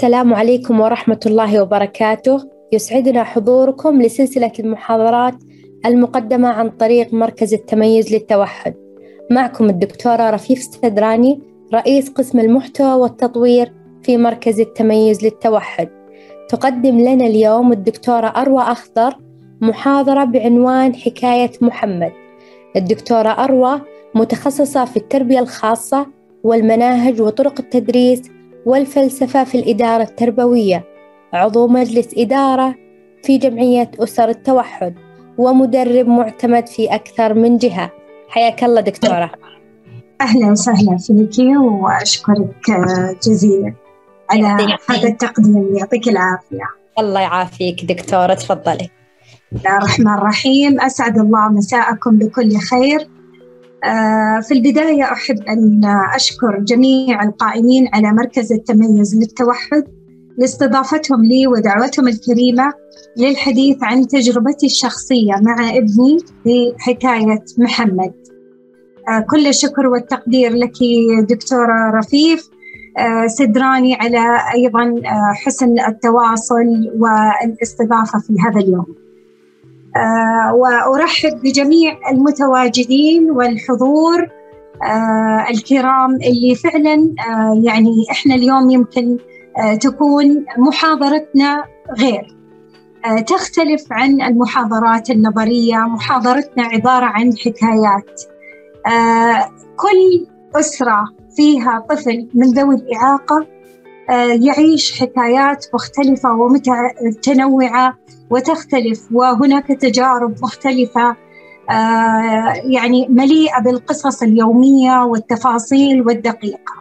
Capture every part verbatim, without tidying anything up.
السلام عليكم ورحمة الله وبركاته. يسعدنا حضوركم لسلسلة المحاضرات المقدمة عن طريق مركز التميز للتوحد. معكم الدكتورة رفيف سدراني، رئيس قسم المحتوى والتطوير في مركز التميز للتوحد. تقدم لنا اليوم الدكتورة أروى أخضر محاضرة بعنوان حكاية محمد. الدكتورة أروى متخصصة في التربية الخاصة والمناهج وطرق التدريس والفلسفة في الإدارة التربوية، عضو مجلس إدارة في جمعية أسر التوحد، ومدرب معتمد في أكثر من جهة. حياك الله دكتورة. أهلا وسهلا فيكي، وأشكرك جزيلا على هذا التقديم. يعطيك العافية. الله يعافيك دكتورة، تفضلي. بسم الله الرحمن الرحيم. أسعد الله مساءكم بكل خير. في البداية أحب أن أشكر جميع القائمين على مركز التميز للتوحد لاستضافتهم لي ودعوتهم الكريمة للحديث عن تجربتي الشخصية مع ابني في حكاية محمد. كل الشكر والتقدير لك دكتورة رفيف سدراني على أيضا حسن التواصل والاستضافة في هذا اليوم. آه وأرحب بجميع المتواجدين والحضور آه الكرام اللي فعلا آه يعني إحنا اليوم يمكن آه تكون محاضرتنا غير آه تختلف عن المحاضرات النظرية. محاضرتنا عبارة عن حكايات. آه كل أسرة فيها طفل من ذوي الإعاقة آه يعيش حكايات مختلفة ومتنوعة وتختلف، وهناك تجارب مختلفة آه يعني مليئة بالقصص اليومية والتفاصيل والدقيقة.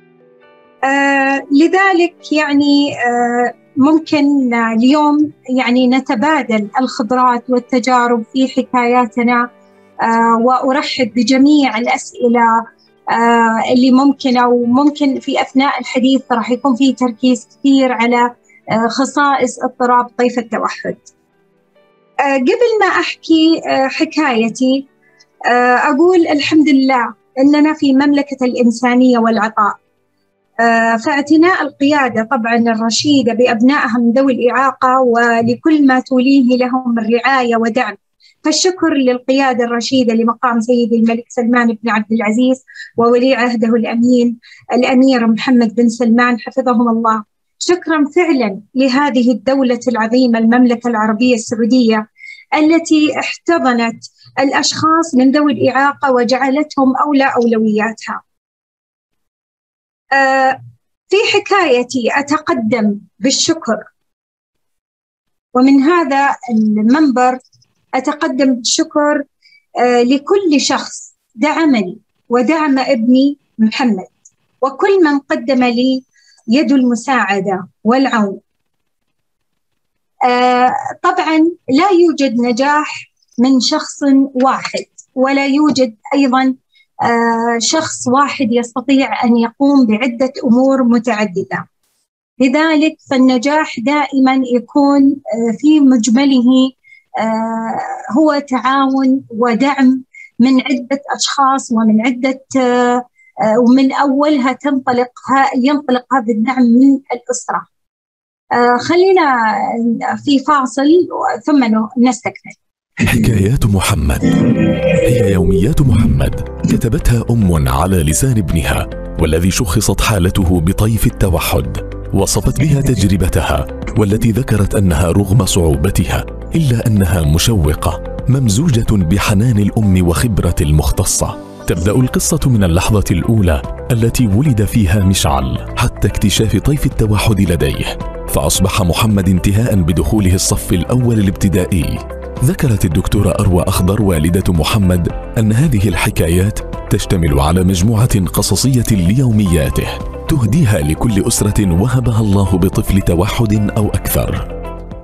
آه لذلك يعني آه ممكن اليوم يعني نتبادل الخبرات والتجارب في حكاياتنا. آه وأرحب بجميع الأسئلة آه اللي ممكن أو ممكن في أثناء الحديث راح يكون فيه تركيز كثير على خصائص اضطراب طيف التوحد. قبل ما أحكي حكايتي أقول الحمد لله أننا في مملكة الإنسانية والعطاء، فاعتناء القيادة طبعا الرشيدة بأبنائها من ذوي الإعاقة ولكل ما توليه لهم من رعاية ودعم. فالشكر للقيادة الرشيدة لمقام سيدي الملك سلمان بن عبد العزيز وولي عهده الأمين الأمير محمد بن سلمان حفظهم الله. شكرا فعلا لهذه الدولة العظيمة المملكة العربية السعودية التي احتضنت الأشخاص من ذوي الإعاقة وجعلتهم أولى أولوياتها. آه في حكايتي أتقدم بالشكر، ومن هذا المنبر أتقدم بالشكر آه لكل شخص دعمني ودعم ابني محمد، وكل من قدم لي يد المساعدة والعون. آه طبعا لا يوجد نجاح من شخص واحد، ولا يوجد أيضا آه شخص واحد يستطيع أن يقوم بعدة أمور متعددة. لذلك فالنجاح دائما يكون آه في مجمله آه هو تعاون ودعم من عدة أشخاص ومن عدة آه ومن أولها تنطلق ينطلق هذا الدعم من الأسرة. آه خلينا في فاصل ثم نستكمل. حكايات محمد هي يوميات محمد كتبتها أم على لسان ابنها، والذي شخصت حالته بطيف التوحد. وصفت بها تجربتها، والتي ذكرت أنها رغم صعوبتها إلا أنها مشوقة ممزوجة بحنان الأم وخبرة المختصة. تبدأ القصة من اللحظة الأولى التي ولد فيها مشعل حتى اكتشاف طيف التوحد لديه، فأصبح محمد انتهاء بدخوله الصف الأول الابتدائي. ذكرت الدكتورة أروى أخضر والدة محمد أن هذه الحكايات تشتمل على مجموعة قصصية ليومياته تهديها لكل أسرة وهبها الله بطفل توحد أو أكثر.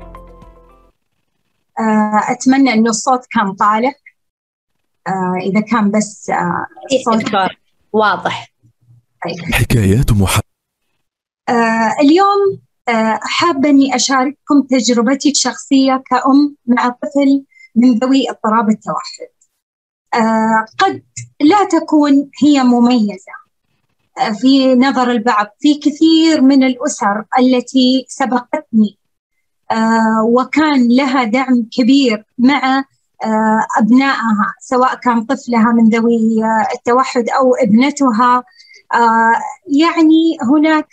أتمنى أن الصوت كان طالع. آه إذا كان بس آه صوت واضح. طيب. حكايات محمد. آه اليوم آه حابة أني أشارككم تجربتي الشخصية كأم مع طفل من ذوي اضطراب التوحد. آه قد لا تكون هي مميزة، في نظر البعض في كثير من الأسر التي سبقتني وكان لها دعم كبير مع أبنائها، سواء كان طفلها من ذوي التوحد أو ابنتها. يعني هناك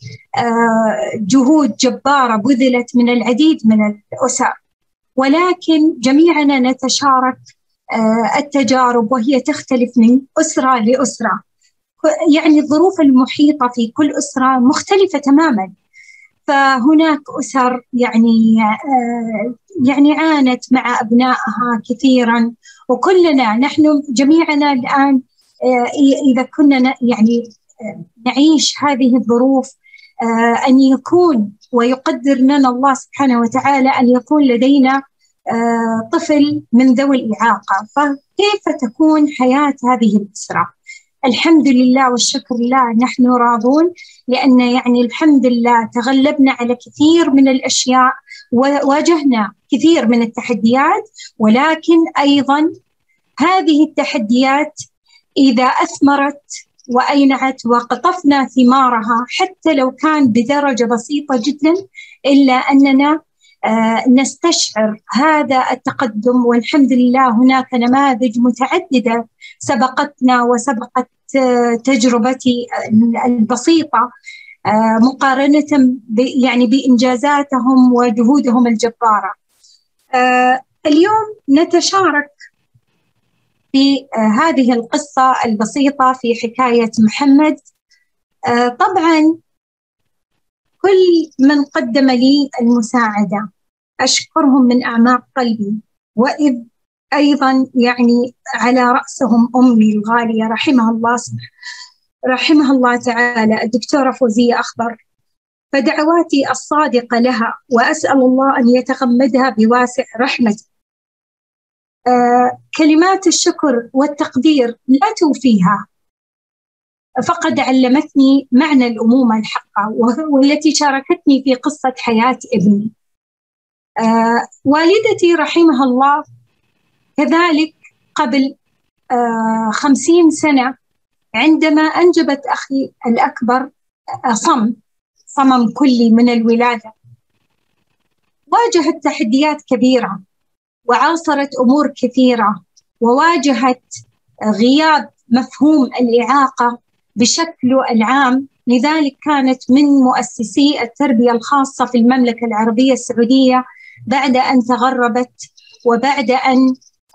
جهود جبارة بذلت من العديد من الأسر، ولكن جميعنا نتشارك التجارب وهي تختلف من أسرة لأسرة. يعني الظروف المحيطة في كل أسرة مختلفة تماماً. فهناك أسر يعني يعني عانت مع أبنائها كثيراً، وكلنا نحن جميعنا الآن إذا كنا يعني نعيش هذه الظروف أن يكون ويقدر لنا الله سبحانه وتعالى أن يكون لدينا طفل من ذوي الإعاقة، فكيف تكون حياة هذه الأسرة؟ الحمد لله والشكر لله نحن راضون، لأن يعني الحمد لله تغلبنا على كثير من الأشياء وواجهنا كثير من التحديات، ولكن أيضا هذه التحديات إذا أثمرت وأينعت وقطفنا ثمارها حتى لو كان بدرجة بسيطة جدا، إلا أننا نستشعر هذا التقدم. والحمد لله هناك نماذج متعددة سبقتنا وسبقت تجربتي البسيطة مقارنة يعني بإنجازاتهم وجهودهم الجبارة. اليوم نتشارك في هذه القصة البسيطة في حكاية محمد. طبعا كل من قدم لي المساعدة أشكرهم من أعماق قلبي، وإذ أيضا يعني على رأسهم أمي الغالية رحمها الله رحمها الله تعالى الدكتورة فوزية أخضر، فدعواتي الصادقة لها وأسأل الله أن يتغمدها بواسع رحمته. آه كلمات الشكر والتقدير لا توفيها، فقد علمتني معنى الأمومة الحقة والتي شاركتني في قصة حياة ابني. آه والدتي رحمها الله كذلك قبل آه خمسين سنة عندما أنجبت أخي الأكبر صم صمم كلي من الولادة، واجهت تحديات كبيرة وعاصرت أمور كثيرة، وواجهت غياب مفهوم الإعاقة بشكله العام. لذلك كانت من مؤسسي التربية الخاصة في المملكة العربية السعودية بعد أن تغربت، وبعد أن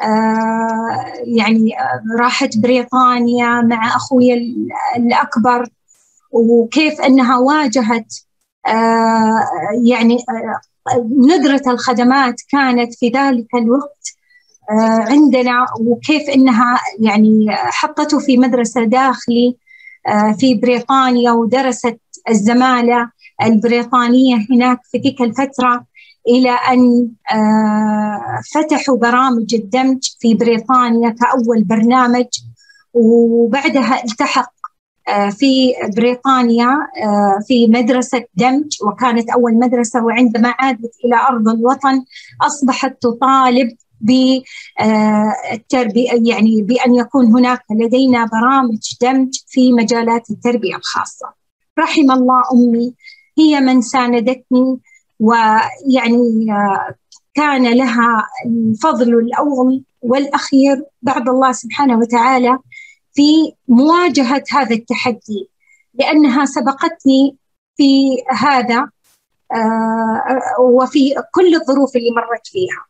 آه يعني راحت بريطانيا مع أخوي الأكبر، وكيف أنها واجهت آه يعني آه ندرة الخدمات كانت في ذلك الوقت آه عندنا، وكيف أنها يعني حطته في مدرسة داخلي آه في بريطانيا، ودرست الزمالة البريطانية هناك في تلك الفترة، إلى أن آه فتحوا برامج الدمج في بريطانيا كأول برنامج، وبعدها التحق في بريطانيا في مدرسة دمج وكانت أول مدرسة، وعندما عادت إلى أرض الوطن أصبحت تطالب بالتربية، يعني بأن يكون هناك لدينا برامج دمج في مجالات التربية الخاصة. رحم الله أمي، هي من ساندتني، ويعني كان لها الفضل الأول والأخير بعد الله سبحانه وتعالى في مواجهة هذا التحدي، لأنها سبقتني في هذا وفي كل الظروف اللي مرت فيها.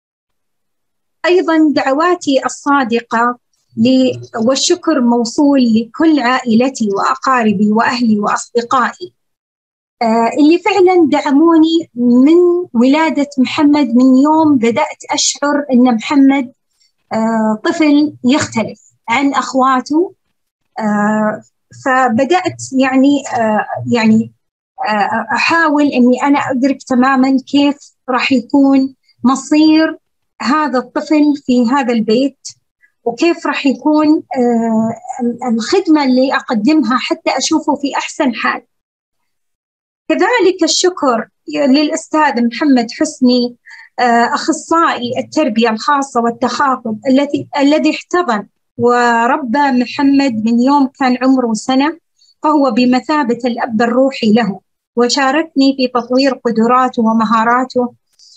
أيضا دعواتي الصادقة والشكر موصول لكل عائلتي وأقاربي وأهلي وأصدقائي اللي فعلا دعموني من ولادة محمد، من يوم بدأت أشعر أن محمد طفل يختلف عن أخواته. آه فبدأت يعني آه يعني آه أحاول أني أنا أدرك تماماً كيف راح يكون مصير هذا الطفل في هذا البيت، وكيف راح يكون آه الخدمة اللي أقدمها حتى أشوفه في أحسن حال. كذلك الشكر للأستاذ محمد حسني آه أخصائي التربية الخاصة والتخاطب الذي الذي احتضن وربى محمد من يوم كان عمره سنة، فهو بمثابة الأب الروحي له، وشاركني في تطوير قدراته ومهاراته.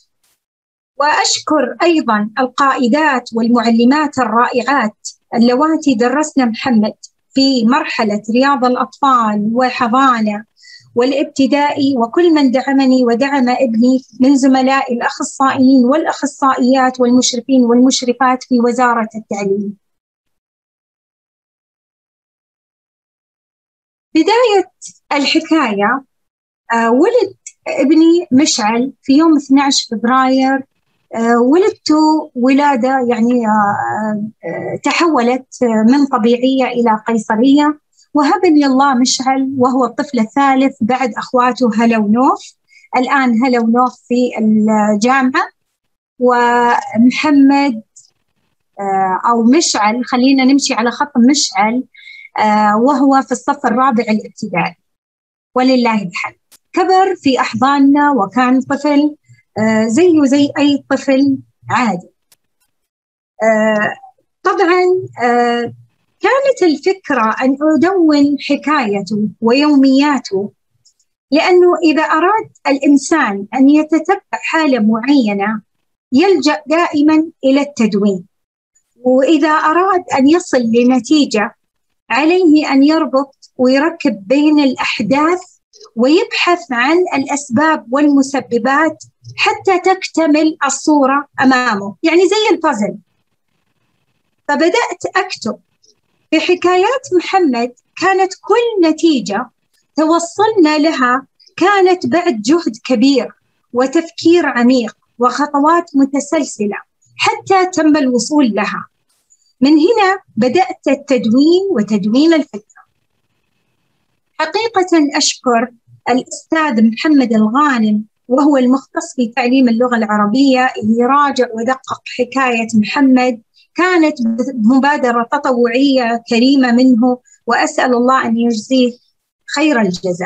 وأشكر أيضاً القائدات والمعلمات الرائعات اللواتي درسنا محمد في مرحلة رياض الأطفال وحضانة والابتدائي، وكل من دعمني ودعم ابني من زملائي الأخصائيين والأخصائيات والمشرفين والمشرفات في وزارة التعليم. بداية الحكاية آه ولد ابني مشعل في يوم اثني عشر فبراير. آه ولدته ولادة يعني آه آه تحولت من طبيعية إلى قيصرية، وهبني الله مشعل وهو الطفل الثالث بعد أخواته هلا ونوف. الآن هلا ونوف في الجامعة، ومحمد آه أو مشعل، خلينا نمشي على خط مشعل، آه وهو في الصف الرابع الابتدائي ولله الحمد. كبر في أحضاننا وكان طفل آه زيه زي أي طفل عادي. آه طبعا آه كانت الفكرة أن أدون حكايته ويومياته، لأنه إذا أراد الإنسان أن يتتبع حالة معينة يلجأ دائما إلى التدوين، وإذا أراد أن يصل لنتيجة عليه أن يربط ويركب بين الأحداث ويبحث عن الأسباب والمسببات حتى تكتمل الصورة أمامه، يعني زي البازل. فبدأت أكتب في حكايات محمد، كانت كل نتيجة توصلنا لها كانت بعد جهد كبير وتفكير عميق وخطوات متسلسلة حتى تم الوصول لها. من هنا بدأت التدوين وتدوين الفكرة. حقيقة أشكر الأستاذ محمد الغانم وهو المختص في تعليم اللغة العربية اللي راجع ودقق حكاية محمد. كانت مبادرة تطوعية كريمة منه، وأسأل الله أن يجزيه خير الجزاء.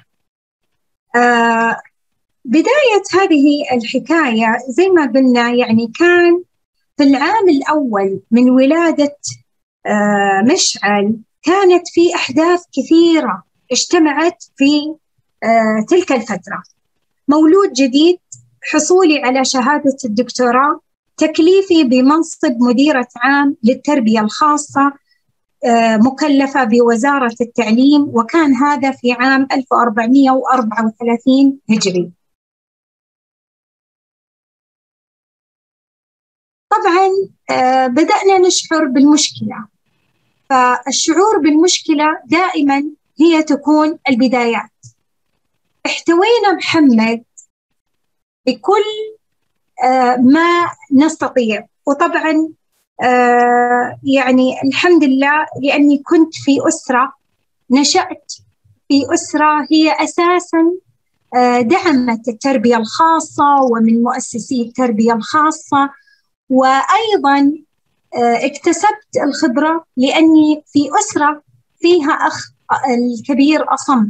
آه بداية هذه الحكاية زي ما قلنا يعني كان في العام الأول من ولادة آه مشعل، كانت في أحداث كثيرة اجتمعت في آه تلك الفترة. مولود جديد، حصولي على شهادة الدكتوراه، تكليفي بمنصب مديرة عام للتربية الخاصة آه مكلفة بوزارة التعليم، وكان هذا في عام ألف وأربعمئة وأربعة وثلاثين هجري. طبعا آه بدأنا نشعر بالمشكلة، فالشعور بالمشكلة دائما هي تكون البدايات. احتوينا محمد بكل آه ما نستطيع، وطبعا آه يعني الحمد لله لأني كنت في أسرة، نشأت في أسرة هي أساسا آه دعمت التربية الخاصة ومن مؤسسي التربية الخاصة، وأيضا آه اكتسبت الخبرة لأني في أسرة فيها أخ الكبير أصم،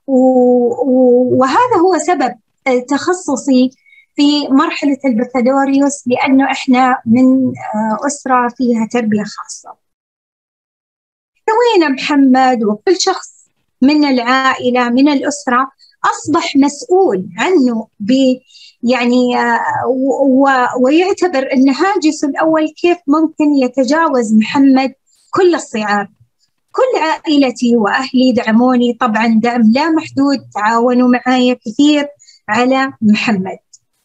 وهذا هو سبب تخصصي في مرحلة البكالوريوس، لأنه إحنا من أسرة فيها تربية خاصة. احتوينا محمد، وكل شخص من العائلة من الأسرة أصبح مسؤول عنه ب يعني و ويعتبر أن هاجسه الأول كيف ممكن يتجاوز محمد كل الصعاب. كل عائلتي وأهلي دعموني طبعا دعم لا محدود، تعاونوا معي كثير على محمد.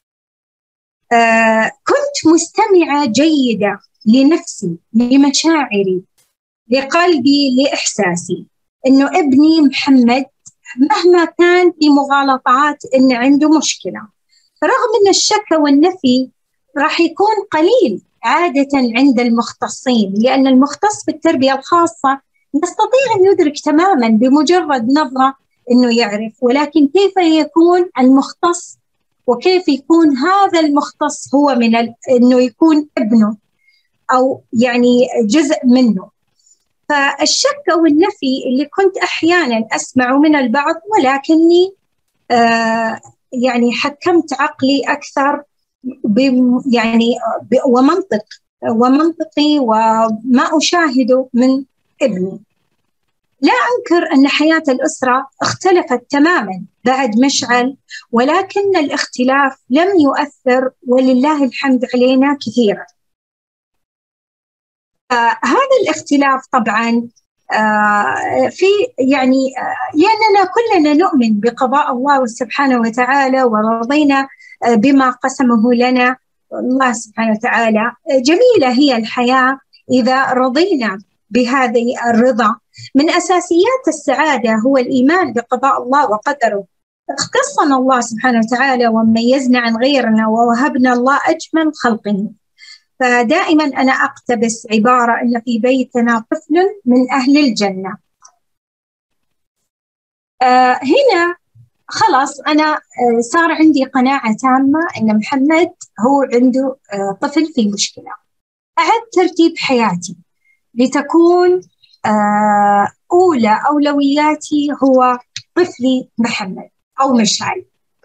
آه كنت مستمعة جيدة لنفسي، لمشاعري، لقلبي، لإحساسي إنه ابني محمد مهما كان في مغالطات إن عنده مشكلة، رغم إن الشك والنفي راح يكون قليل عادة عند المختصين، لأن المختص في التربية الخاصة يستطيع أن يدرك تماماً بمجرد نظرة أنه يعرف، ولكن كيف يكون المختص وكيف يكون هذا المختص هو من ال... أنه يكون ابنه أو يعني جزء منه. فالشك والنفي اللي كنت أحياناً أسمعه من البعض، ولكني آه يعني حكمت عقلي أكثر ب... يعني ب... ومنطق ومنطقي وما أشاهده من ابني. لا أنكر أن حياة الأسرة اختلفت تماماً بعد مشعل، ولكن الاختلاف لم يؤثر ولله الحمد علينا كثيراً. آه هذا الاختلاف طبعاً آه في يعني آه لأننا كلنا نؤمن بقضاء الله سبحانه وتعالى ورضينا آه بما قسمه لنا الله سبحانه وتعالى. جميلة هي الحياة إذا رضينا بهذه الرضا. من أساسيات السعادة هو الإيمان بقضاء الله وقدره. اختصنا الله سبحانه وتعالى وميزنا عن غيرنا ووهبنا الله أجمل خلقه. فدائما أنا أقتبس عبارة أن في بيتنا طفل من أهل الجنة. آه هنا خلاص أنا آه صار عندي قناعة تامة أن محمد هو عنده آه طفل في مشكلة. أعد ترتيب حياتي لتكون آه أولى أولوياتي هو طفلي محمد أو مشعل.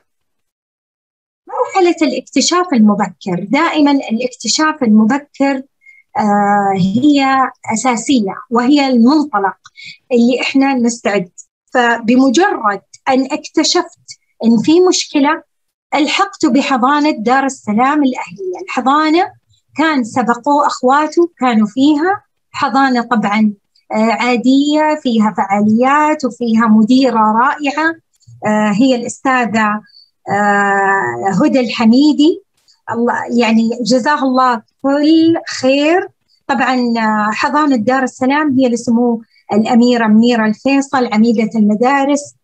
مرحلة الاكتشاف المبكر، دائما الاكتشاف المبكر آه هي أساسية وهي المنطلق اللي إحنا نستعد. فبمجرد أن اكتشفت أن في مشكلة الحقت بحضانة دار السلام الأهلية. الحضانة كان سبقوا أخواته كانوا فيها حضانة طبعا عادية فيها فعاليات وفيها مديرة رائعة هي الأستاذة هدى الحميدي، الله يعني جزاه الله كل خير. طبعا حضانة دار السلام هي لسمو الأميرة منيرة الفيصل عميدة المدارس.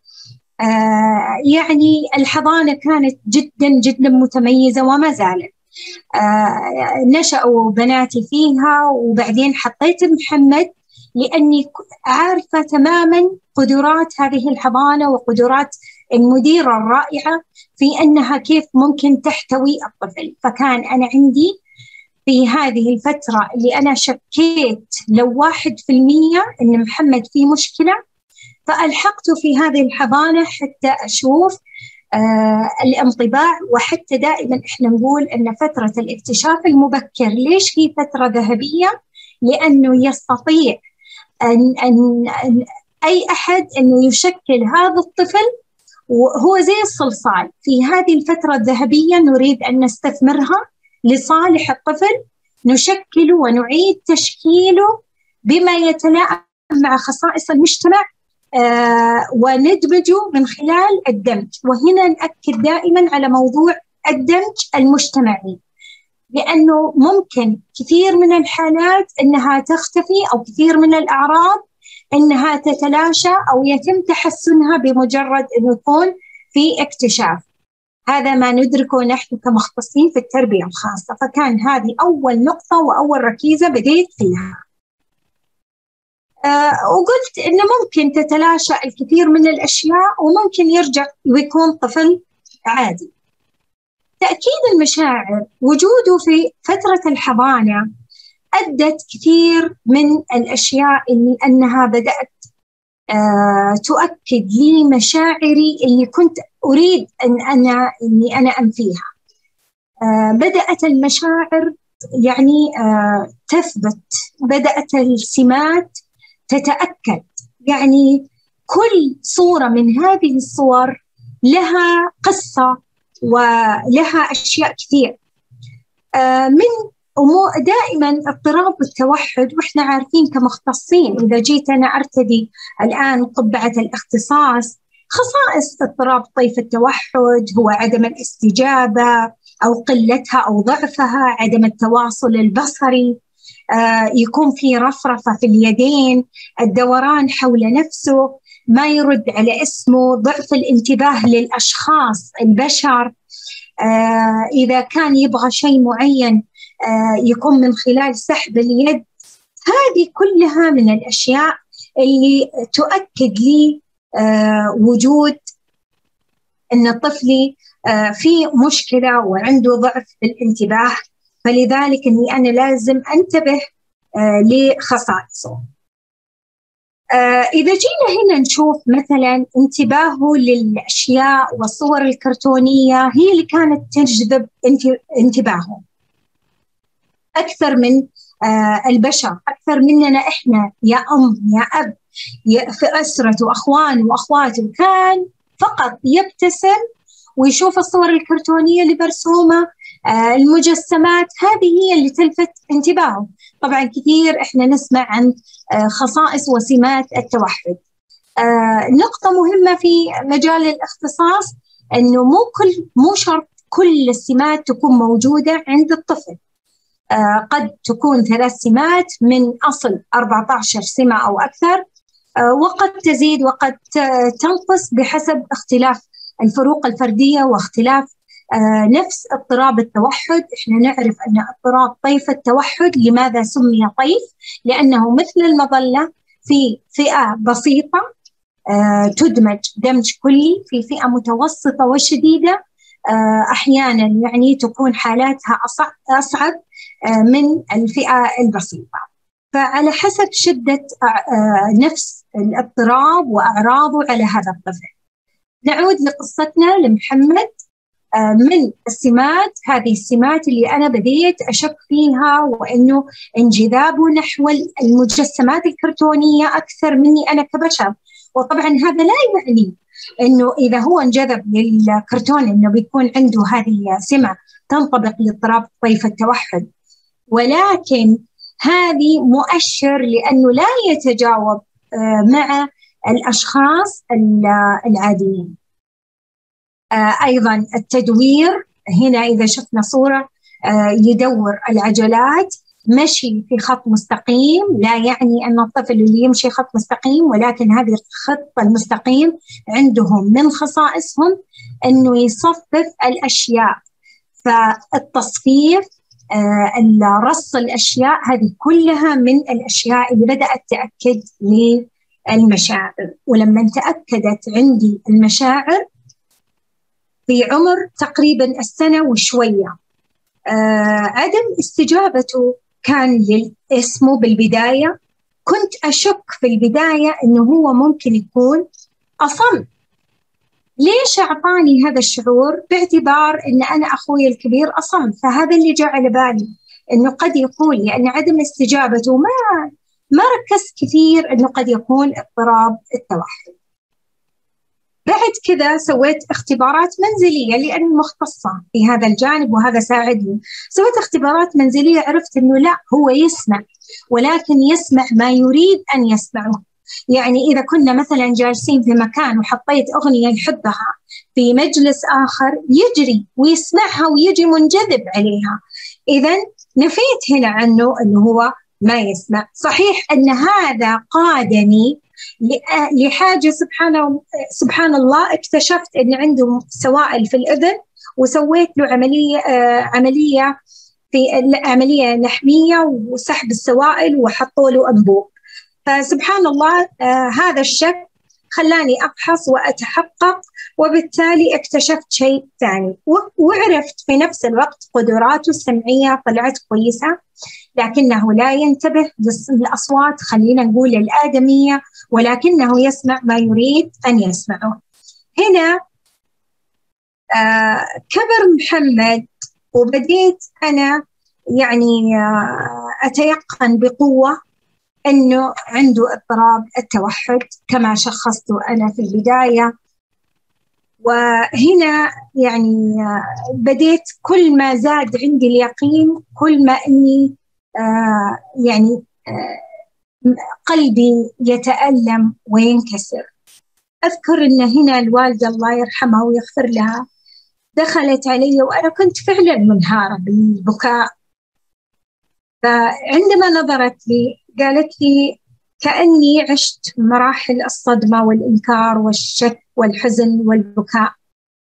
يعني الحضانة كانت جدا جدا متميزة وما زالت. آه نشأوا بناتي فيها، وبعدين حطيت محمد لأني عارفة تماما قدرات هذه الحضانة وقدرات المديرة الرائعة في أنها كيف ممكن تحتوي الطفل. فكان أنا عندي في هذه الفترة اللي أنا شكيت لو واحد في المية أن محمد فيه مشكلة، فألحقته في هذه الحضانة حتى أشوف آه الانطباع. وحتى دائما إحنا نقول أن فترة الاكتشاف المبكر ليش هي فترة ذهبية؟ لأنه يستطيع أن, أن, أن أي أحد أنه يشكل هذا الطفل وهو زي الصلصال. في هذه الفترة الذهبية نريد أن نستثمرها لصالح الطفل، نشكله ونعيد تشكيله بما يتلائم مع خصائص المجتمع آه وندمجه من خلال الدمج. وهنا نأكد دائما على موضوع الدمج المجتمعي، لأنه ممكن كثير من الحالات أنها تختفي أو كثير من الأعراض أنها تتلاشى أو يتم تحسنها بمجرد أن يكون في اكتشاف. هذا ما ندركه نحن كمختصين في التربية الخاصة. فكان هذه أول نقطة وأول ركيزة بديت فيها. أه وقلت إنه ممكن تتلاشى الكثير من الأشياء وممكن يرجع ويكون طفل عادي. تأكيد المشاعر وجوده في فترة الحضانة أدت كثير من الأشياء اللي أنها بدأت أه تؤكد لي مشاعري اللي كنت أريد أن أنا إني أنا أنفيها. أه بدأت المشاعر يعني أه تثبت، بدأت السمات تتأكد. يعني كل صورة من هذه الصور لها قصة ولها أشياء كثير. آه من دائما اضطراب التوحد، وإحنا عارفين كمختصين إذا جيت أنا أرتدي الآن قبعة الاختصاص، خصائص اضطراب طيف التوحد هو عدم الاستجابة أو قلتها أو ضعفها، عدم التواصل البصري، آه يكون في رفرفة في اليدين، الدوران حول نفسه، ما يرد على اسمه، ضعف الانتباه للأشخاص البشر، آه إذا كان يبغى شيء معين آه يكون من خلال سحب اليد. هذه كلها من الأشياء اللي تؤكد لي آه وجود أن طفلي آه في مشكلة وعنده ضعف الانتباه، فلذلك أني أنا لازم أنتبه آه لخصائصه. آه إذا جينا هنا نشوف مثلا انتباهه للأشياء والصور الكرتونية هي اللي كانت تجذب انتباهه أكثر من آه البشر، أكثر مننا إحنا يا أم يا أب في أسرته أخوانه وأخواته كان فقط يبتسم ويشوف الصور الكرتونية اللي مرسومة، آه المجسمات هذه هي اللي تلفت انتباهه. طبعا كثير إحنا نسمع عن آه خصائص وسمات التوحد. آه نقطة مهمة في مجال الاختصاص إنه مو كل مو شرط كل السمات تكون موجودة عند الطفل. آه قد تكون ثلاث سمات من أصل أربعة عشر سمة أو أكثر، آه وقد تزيد وقد تنقص بحسب اختلاف الفروق الفردية واختلاف آه نفس اضطراب التوحد. إحنا نعرف أن اضطراب طيف التوحد لماذا سمي طيف؟ لأنه مثل المظلة في فئة بسيطة آه تدمج دمج كلي في فئة متوسطة وشديدة، آه أحيانا يعني تكون حالاتها أصعب, أصعب آه من الفئة البسيطة. فعلى حسب شدة آه نفس الاضطراب وأعراضه على هذا الطفل. نعود لقصتنا لمحمد. آه من السمات، هذه السمات اللي أنا بديت أشك فيها، وإنه انجذابه نحو المجسمات الكرتونية أكثر مني أنا كبشر. وطبعا هذا لا يعني إنه إذا هو انجذب للكرتون إنه بيكون عنده هذه سمة تنطبق لاضطراب طيف التوحد، ولكن هذه مؤشر لأنه لا يتجاوب آه مع الأشخاص العاديين. آه أيضا التدوير، هنا إذا شفنا صورة آه يدور العجلات، مشي في خط مستقيم، لا يعني أن الطفل اللي يمشي خط مستقيم، ولكن هذه الخط المستقيم عندهم من خصائصهم أنه يصفف الأشياء. فالتصفيف، آه رص الأشياء، هذه كلها من الأشياء اللي بدأت تأكد للمشاعر. ولما تأكدت عندي المشاعر في عمر تقريبا السنة وشوية، آه عدم استجابته كان لاسمه بالبداية. كنت أشك في البداية إنه هو ممكن يكون أصم. ليش أعطاني هذا الشعور؟ باعتبار إن أنا أخوي الكبير أصم، فهذا اللي جاء على بالي إنه قد يكون لأن عدم استجابته ما ما ركزت كثير إنه قد يكون اضطراب التوحد. بعد كذا سويت اختبارات منزلية لأني مختصة في هذا الجانب وهذا ساعدني. سويت اختبارات منزلية، عرفت إنه لا، هو يسمع، ولكن يسمع ما يريد أن يسمعه. يعني إذا كنا مثلا جالسين في مكان وحطيت أغنية يحبها في مجلس آخر، يجري ويسمعها ويجي منجذب عليها. إذن نفيت هنا عنه أنه هو ما يسمع. صحيح أن هذا قادني لحاجة سبحانه سبحان الله، اكتشفت أن عنده سوائل في الأذن، وسويت له عملية آه عملية في عملية لحمية وسحب السوائل وحطوا له أنبوب. فسبحان الله آه هذا الشك خلاني أبحث وأتحقق، وبالتالي اكتشفت شيء ثاني، وعرفت في نفس الوقت قدراته السمعية طلعت كويسة، لكنه لا ينتبه للأصوات، خلينا نقول الآدمية، ولكنه يسمع ما يريد أن يسمعه. هنا آه كبر محمد، وبديت أنا يعني آه أتيقن بقوة أنه عنده اضطراب التوحد كما شخصته أنا في البداية. وهنا يعني بديت كل ما زاد عندي اليقين كل ما أني آه يعني آه قلبي يتألم وينكسر. أذكر أن هنا الوالدة الله يرحمها ويغفر لها دخلت علي وأنا كنت فعلا منهارة بالبكاء، فعندما نظرت لي قالت لي كأني عشت مراحل الصدمة والإنكار والشك والحزن والبكاء.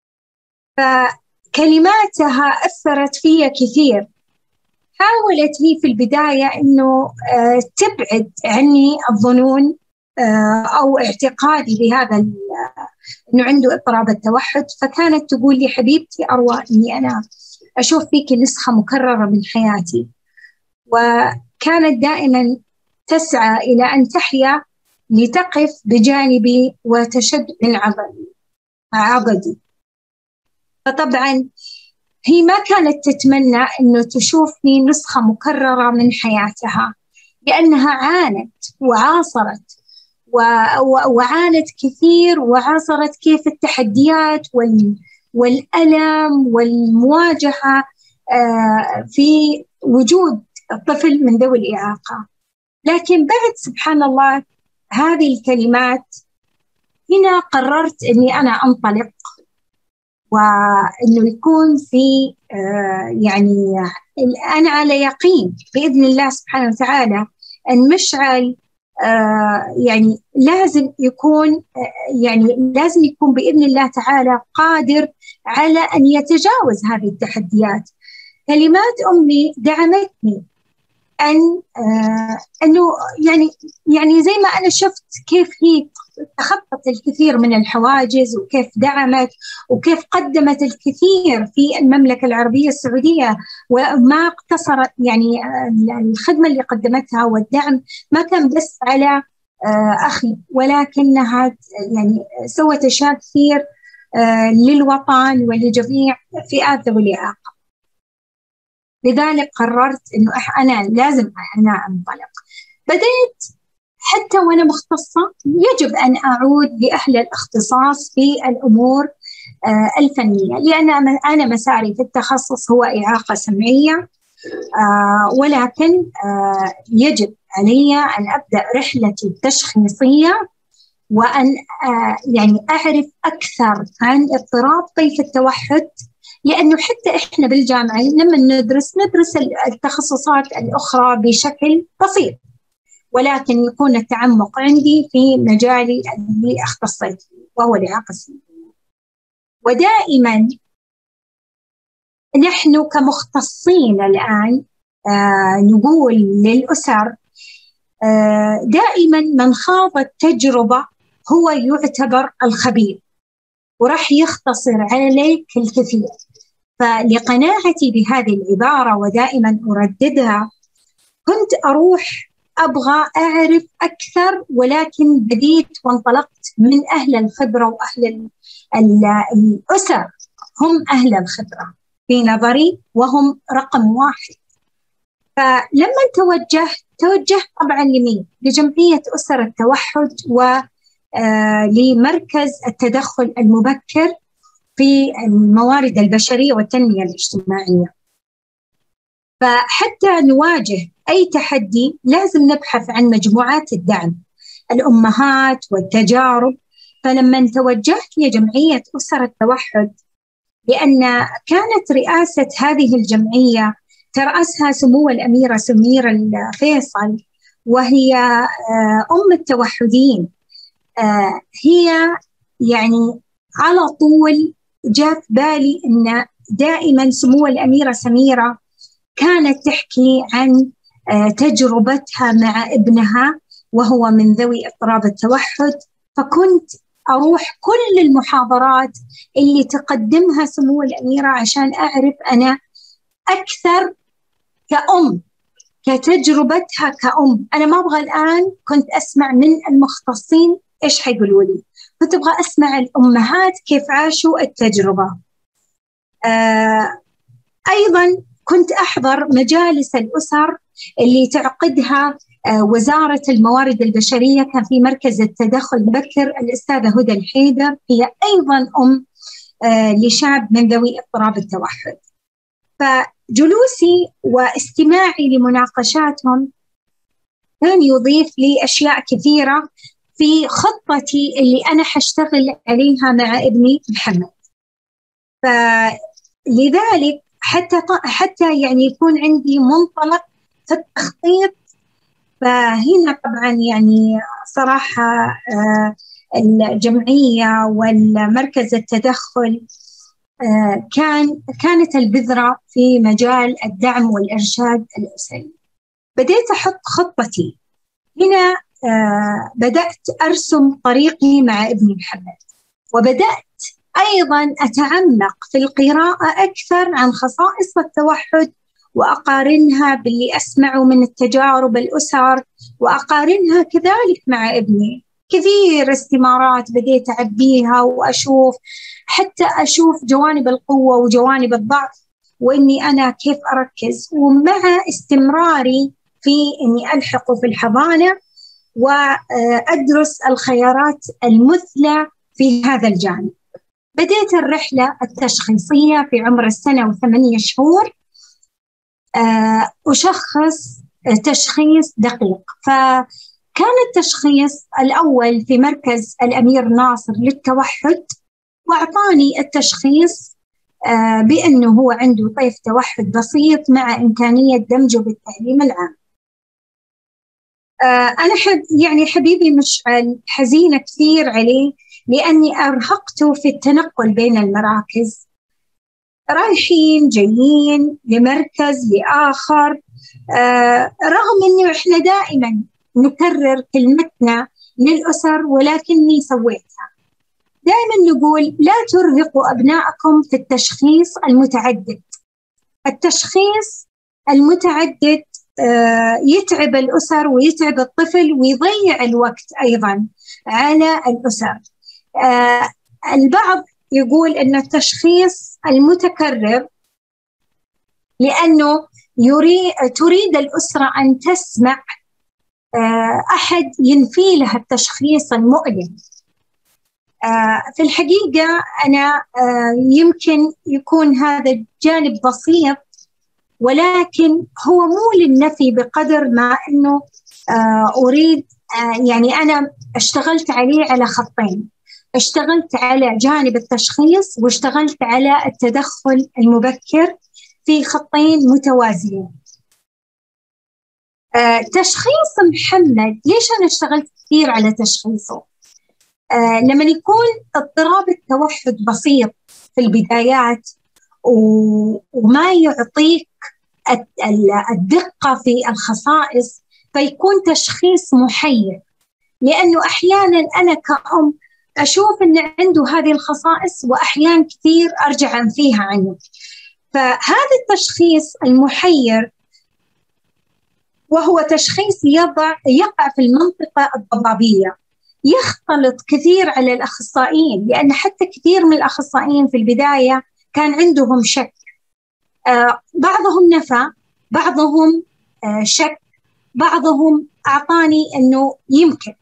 فكلماتها أثرت فيا كثير. حاولت هي في البداية أنه تبعد عني الظنون أو اعتقادي بهذا أنه عنده اضطراب التوحد، فكانت تقول لي حبيبتي أروى أني أنا أشوف فيك نسخة مكررة من حياتي، وكانت دائما تسعى إلى أن تحيا لتقف بجانبي وتشد من عضدي. فطبعا هي ما كانت تتمنى أنه تشوفني نسخة مكررة من حياتها، لأنها عانت وعاصرت وعانت كثير وعاصرت كيف التحديات والألم والمواجهة في وجود الطفل من ذوي الإعاقة. لكن بعد سبحان الله هذه الكلمات هنا قررت أني أنا أنطلق، وأنه يكون في يعني أنا على يقين بإذن الله سبحانه وتعالى أن مشعل يعني لازم يكون يعني لازم يكون بإذن الله تعالى قادر على أن يتجاوز هذه التحديات. كلمات أمي دعمتني أن آه أنه يعني يعني زي ما أنا شفت كيف هي تخطت الكثير من الحواجز، وكيف دعمت وكيف قدمت الكثير في المملكة العربية السعودية، وما اقتصرت يعني الخدمة اللي قدمتها والدعم ما كان بس على آه أخي، ولكنها يعني سوت أشياء كثير آه للوطن ولجميع فئات ذوي الإعاقة. لذلك قررت إنه أنا لازم أنا أنطلق. بديت حتى وأنا مختصة يجب أن أعود لأهل الاختصاص في الأمور آه الفنية، لأن أنا مساري في التخصص هو إعاقة سمعية، آه ولكن آه يجب علي أن أبدأ رحلتي التشخيصية وأن آه يعني أعرف أكثر عن اضطراب طيف التوحد، لأنه حتى إحنا بالجامعة لما ندرس ندرس التخصصات الأخرى بشكل بسيط، ولكن يكون التعمق عندي في مجالي اللي اختصيت فيه وهو الإعاقة السمعية. ودائما نحن كمختصين الآن آه نقول للأسر آه دائما من خاض التجربة هو يعتبر الخبير وراح يختصر عليك الكثير. فلقناعتي بهذه العبارة ودائما أرددها كنت أروح أبغى أعرف أكثر، ولكن بديت وانطلقت من أهل الخبرة، وأهل الأسر هم أهل الخبرة في نظري وهم رقم واحد. فلما توجهت توجهت طبعا لمين؟ لجمعية أسر التوحد ولمركز التدخل المبكر في الموارد البشرية والتنمية الاجتماعية. فحتى نواجه أي تحدي لازم نبحث عن مجموعات الدعم، الأمهات والتجارب. فلما توجهت لجمعية أسر التوحد، لأن كانت رئاسة هذه الجمعية ترأسها سمو الأميرة سميرة الفيصل، وهي أم التوحدين، هي يعني على طول جاء في بالي أن دائما سمو الأميرة سميرة كانت تحكي عن تجربتها مع ابنها وهو من ذوي اضطراب التوحد. فكنت أروح كل المحاضرات اللي تقدمها سمو الأميرة عشان أعرف أنا أكثر كأم، كتجربتها كأم. أنا ما أبغى الآن كنت أسمع من المختصين إيش حيقولوا لي، كنت أبغى أسمع الأمهات كيف عاشوا التجربة. آه أيضاً كنت أحضر مجالس الأسر اللي تعقدها آه وزارة الموارد البشرية. كان في مركز التدخل المبكر الأستاذة هدى الحيدر، هي أيضاً أم آه لشاب من ذوي اضطراب التوحد. فجلوسي واستماعي لمناقشاتهم كان يضيف لي أشياء كثيرة في خطتي اللي أنا حاشتغل عليها مع ابني محمد. فلذلك حتى حتى يعني يكون عندي منطلق في التخطيط. فهنا طبعا يعني صراحة الجمعية والمركز التدخل كان كانت البذرة في مجال الدعم والإرشاد الأسري. بديت أحط خطتي هنا. آه بدأت أرسم طريقي مع ابني محمد، وبدأت أيضاً أتعمق في القراءة أكثر عن خصائص التوحد، وأقارنها باللي أسمعه من التجارب الأسر، وأقارنها كذلك مع ابني. كثير استمارات بديت أعبيها وأشوف، حتى أشوف جوانب القوة وجوانب الضعف، وإني أنا كيف أركز. ومع استمراري في إني ألحقه في الحضانة وأدرس الخيارات المثلى في هذا الجانب. بديت الرحلة التشخيصية في عمر السنة وثمانية شهور، أشخص تشخيص دقيق. فكان التشخيص الأول في مركز الأمير ناصر للتوحد، وأعطاني التشخيص بأنه هو عنده طيف توحد بسيط مع إمكانية دمجه بالتعليم العام. أنا حب يعني حبيبي مشعل حزينة كثير عليه، لأني أرهقته في التنقل بين المراكز، رايحين جايين لمركز لآخر، آه رغم أنه إحنا دائما نكرر كلمتنا للأسر ولكني سويتها. دائما نقول لا ترهقوا أبنائكم في التشخيص المتعدد. التشخيص المتعدد آه يتعب الأسر ويتعب الطفل ويضيع الوقت أيضا على الأسر. آه البعض يقول أن التشخيص المتكرر لأنه يريد تريد الأسرة أن تسمع آه أحد ينفي لها التشخيص المؤلم. آه في الحقيقة أنا آه يمكن يكون هذا الجانب بسيط، ولكن هو مو للنفي بقدر ما أنه آه أريد آه يعني أنا اشتغلت عليه على خطين. اشتغلت على جانب التشخيص واشتغلت على التدخل المبكر في خطين متوازيين. آه تشخيص محمد، ليش أنا اشتغلت كثير على تشخيصه؟ آه لما يكون اضطراب التوحد بسيط في البدايات وما يعطيك الدقة في الخصائص، فيكون تشخيص محير. لأنه أحيانا أنا كأم أشوف أن عنده هذه الخصائص وأحيان كثير أرجع أنفيها عنه. فهذا التشخيص المحير وهو تشخيص يضع يقع في المنطقة الضبابية، يختلط كثير على الأخصائيين، لأن حتى كثير من الأخصائيين في البداية كان عندهم شك. آه بعضهم نفى، بعضهم آه شك، بعضهم أعطاني أنه يمكن.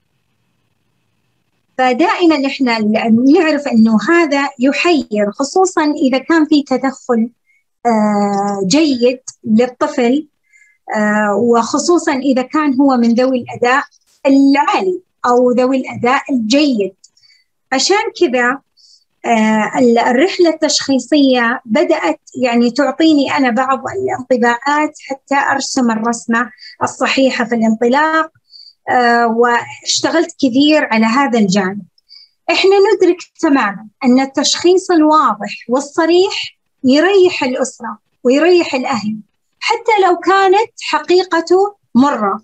فدائما إحنا نعرف أنه هذا يحير، خصوصا إذا كان في تدخل آه جيد للطفل، آه وخصوصا إذا كان هو من ذوي الأداء العالي أو ذوي الأداء الجيد. عشان كذا آه الرحلة التشخيصية بدأت يعني تعطيني أنا بعض الانطباعات حتى أرسم الرسمة الصحيحة في الانطلاق. آه واشتغلت كثير على هذا الجانب. إحنا ندرك تماما أن التشخيص الواضح والصريح يريح الأسرة ويريح الأهل حتى لو كانت حقيقته مرة.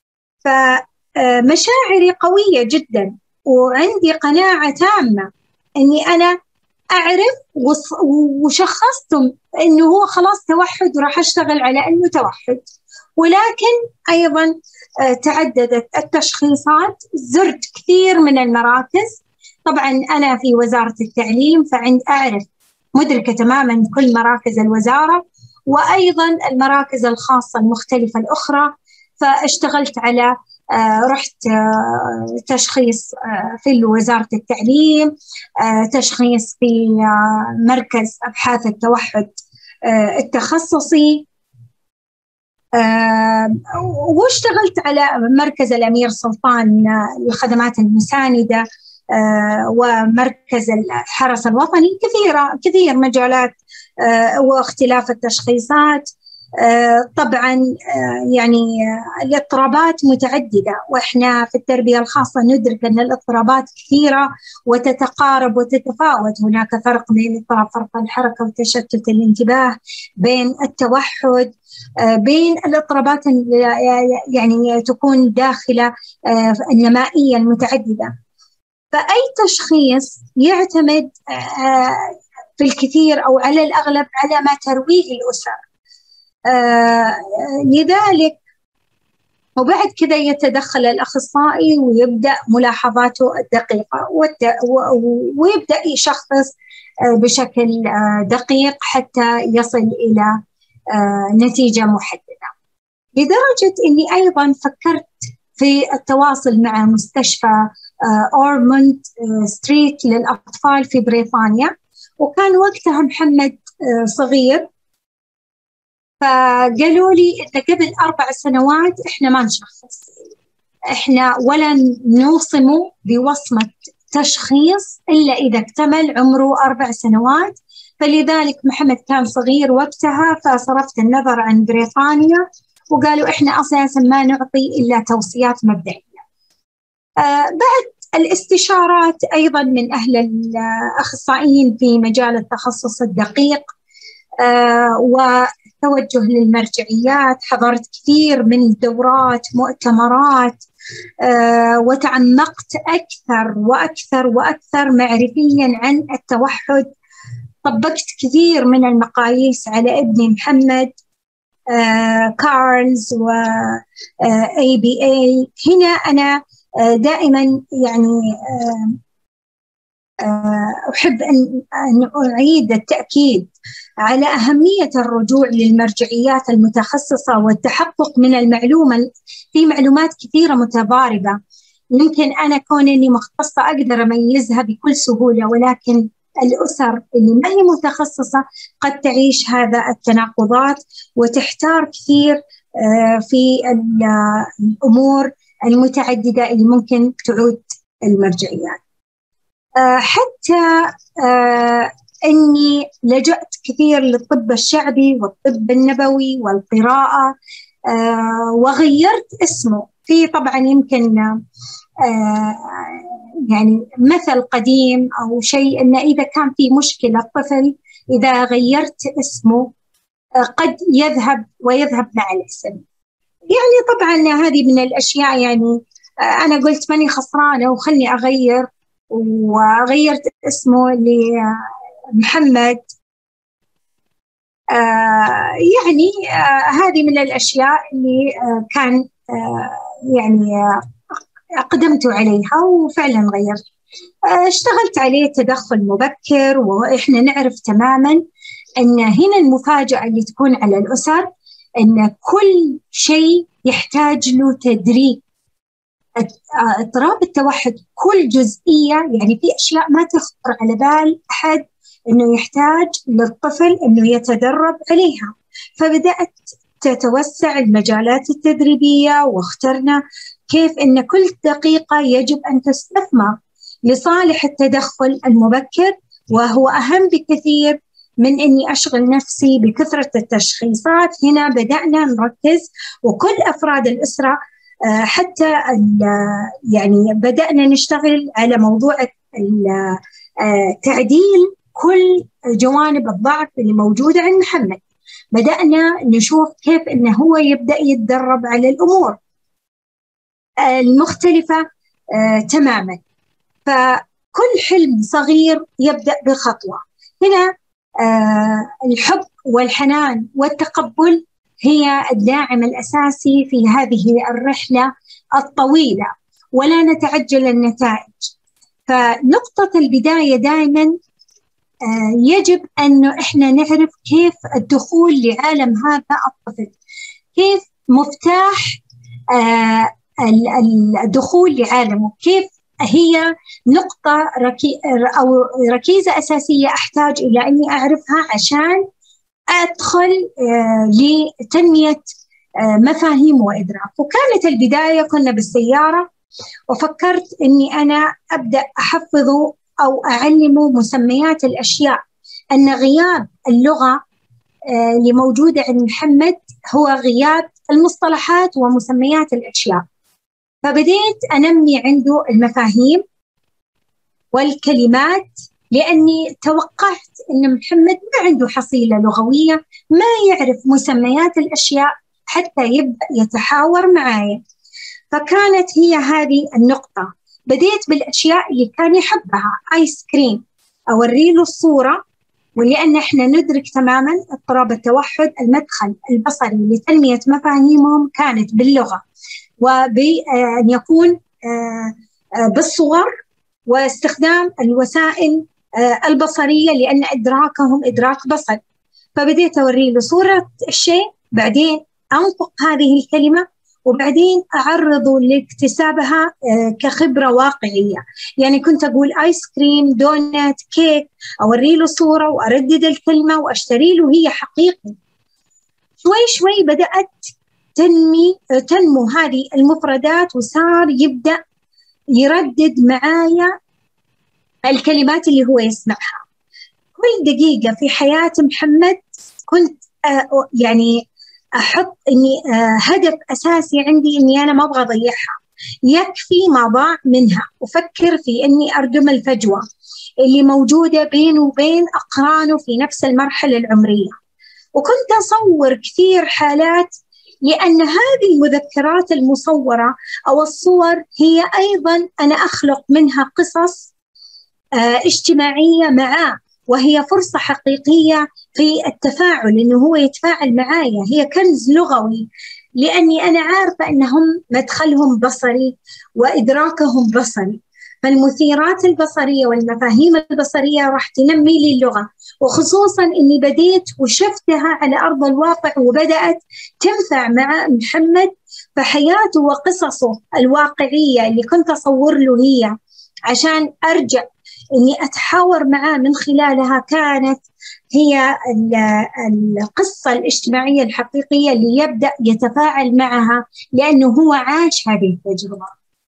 فمشاعري قوية جدا، وعندي قناعة تامة أني أنا أعرف وشخصتم أنه هو خلاص توحد وراح أشتغل على أنه توحد. ولكن أيضا تعددت التشخيصات، زرت كثير من المراكز. طبعا أنا في وزارة التعليم فعند أعرف مدركة تماما كل مراكز الوزارة وأيضا المراكز الخاصة المختلفة الأخرى. فاشتغلت على آه رحت آه تشخيص آه في وزارة التعليم، آه تشخيص في آه مركز أبحاث التوحد آه التخصصي، آه واشتغلت على مركز الأمير سلطان آه للخدمات المساندة، آه ومركز الحرس الوطني. كثيرة كثير مجالات آه واختلاف التشخيصات. آه طبعا آه يعني آه الاضطرابات متعددة، وإحنا في التربية الخاصة ندرك أن الاضطرابات كثيرة وتتقارب وتتفاوت. هناك فرق بين اضطراب فرط الحركة وتشتت الانتباه، بين التوحد، آه بين الاضطرابات يعني تكون داخلة آه النمائية المتعددة. فأي تشخيص يعتمد آه في الكثير أو على الأغلب على ما ترويه الأسر. آه لذلك وبعد كذا يتدخل الأخصائي ويبدأ ملاحظاته الدقيقة ويبدأ يشخص آه بشكل آه دقيق حتى يصل إلى آه نتيجة محددة. لدرجة أني أيضا فكرت في التواصل مع مستشفى أورموند ستريت للأطفال في بريطانيا، وكان وقتها محمد صغير. فقالوا لي إن قبل أربع سنوات إحنا ما نشخص، إحنا ولا نوصمه بوصمة تشخيص إلا إذا اكتمل عمره أربع سنوات. فلذلك محمد كان صغير وقتها، فصرفت النظر عن بريطانيا وقالوا إحنا أساساً ما نعطي إلا توصيات مبدئية. آه بعد الاستشارات أيضاً من أهل الأخصائيين في مجال التخصص الدقيق آه وتوجه للمرجعيات، حضرت كثير من دورات مؤتمرات آه وتعمقت أكثر وأكثر وأكثر معرفياً عن التوحد. طبقت كثير من المقاييس على ابني محمد، آه كارلز و إيه بي إيه. هنا أنا آه دائما يعني آه آه أحب أن, أن أعيد التأكيد على أهمية الرجوع للمرجعيات المتخصصة والتحقق من المعلومة. في معلومات كثيرة متضاربة، يمكن أنا كونني مختصة أقدر أميزها بكل سهولة، ولكن الأسر اللي ما هي متخصصة قد تعيش هذا التناقضات وتحتار كثير في الأمور المتعددة اللي ممكن تعود المرجعيات. حتى أني لجأت كثير للطب الشعبي والطب النبوي والقراءة، وغيرت اسمه. في طبعا يمكن يعني مثل قديم أو شيء أن إذا كان في مشكلة الطفل إذا غيرت اسمه قد يذهب ويذهب مع الاسم. يعني طبعا هذه من الأشياء، يعني أنا قلت ماني خسرانة وخلني أغير، وغيرت اسمه لمحمد. يعني هذه من الأشياء اللي كان يعني أقدمت عليها وفعلا غيرت. اشتغلت عليه تدخل مبكر، وإحنا نعرف تماما أن هنا المفاجأة اللي تكون على الأسر أن كل شيء يحتاج له تدريب. اضطراب التوحد كل جزئية، يعني في أشياء ما تخطر على بال أحد أنه يحتاج للطفل أنه يتدرب عليها. فبدأت تتوسع المجالات التدريبية، واخترنا كيف أن كل دقيقة يجب أن تستثمر لصالح التدخل المبكر، وهو أهم بكثير من أني أشغل نفسي بكثرة التشخيصات. هنا بدأنا نركز وكل أفراد الأسرة حتى يعني بدأنا نشتغل على موضوع تعديل كل جوانب الضعف اللي موجودة عند محمد. بدأنا نشوف كيف أنه هو يبدأ يتدرب على الأمور المختلفة آه، تماما. فكل حلم صغير يبدأ بخطوة. هنا آه، الحب والحنان والتقبل هي الداعم الأساسي في هذه الرحلة الطويلة، ولا نتعجل النتائج. فنقطة البداية دائما آه، يجب أنه إحنا نعرف كيف الدخول لعالم هذا الطفل، كيف مفتاح آه الدخول لعالمه، كيف هي نقطة ركي أو ركيزة أساسية أحتاج إلى أني أعرفها عشان أدخل آه لتنمية آه مفاهيم وإدراك. وكانت البداية كنا بالسيارة، وفكرت أني أنا أبدأ أحفظه أو أعلمه مسميات الأشياء، أن غياب اللغة آه اللي موجودة عند محمد هو غياب المصطلحات ومسميات الأشياء. فبديت أنمي عنده المفاهيم والكلمات، لأني توقعت أن محمد ما عنده حصيلة لغوية، ما يعرف مسميات الأشياء حتى يبدأ يتحاور معايا. فكانت هي هذه النقطة. بديت بالأشياء اللي كان يحبها، آيس كريم، أوري له الصورة. ولأن إحنا ندرك تماماً اضطراب التوحد المدخل البصري لتنمية مفاهيمهم كانت باللغة، وبأن يكون بالصور واستخدام الوسائل البصرية، لأن إدراكهم إدراك بصري. فبديت أوري له صورة الشيء، بعدين أنطق هذه الكلمة، وبعدين أعرضه لاكتسابها كخبرة واقعية. يعني كنت أقول آيس كريم، دونات، كيك، أوري له صورة وأردد الكلمة وأشتري له هي حقيقي. شوي شوي بدأت تنمي تنمو هذه المفردات، وصار يبدأ يردد معايا الكلمات اللي هو يسمعها. كل دقيقة في حياة محمد كنت يعني أحط إني هدف أساسي عندي إني أنا ما أبغى أضيعها، يكفي ما ضاع منها. أفكر في إني أردم الفجوة اللي موجودة بينه وبين أقرانه في نفس المرحلة العمرية. وكنت أصور كثير حالات، لأن هذه المذكرات المصورة أو الصور هي أيضا أنا أخلق منها قصص اجتماعية معاه، وهي فرصة حقيقية في التفاعل، إنه هو يتفاعل معايا. هي كنز لغوي، لأني أنا عارفة أنهم مدخلهم بصري وإدراكهم بصري، فالمثيرات البصرية والمفاهيم البصرية راح تنمي لي اللغة، وخصوصاً إني بديت وشفتها على أرض الواقع وبدأت تنفع مع محمد. فحياته وقصصه الواقعية اللي كنت أصور له هي عشان أرجع إني أتحاور معاه من خلالها، كانت هي القصة الاجتماعية الحقيقية اللي يبدأ يتفاعل معها، لأنه هو عاش هذه التجربة.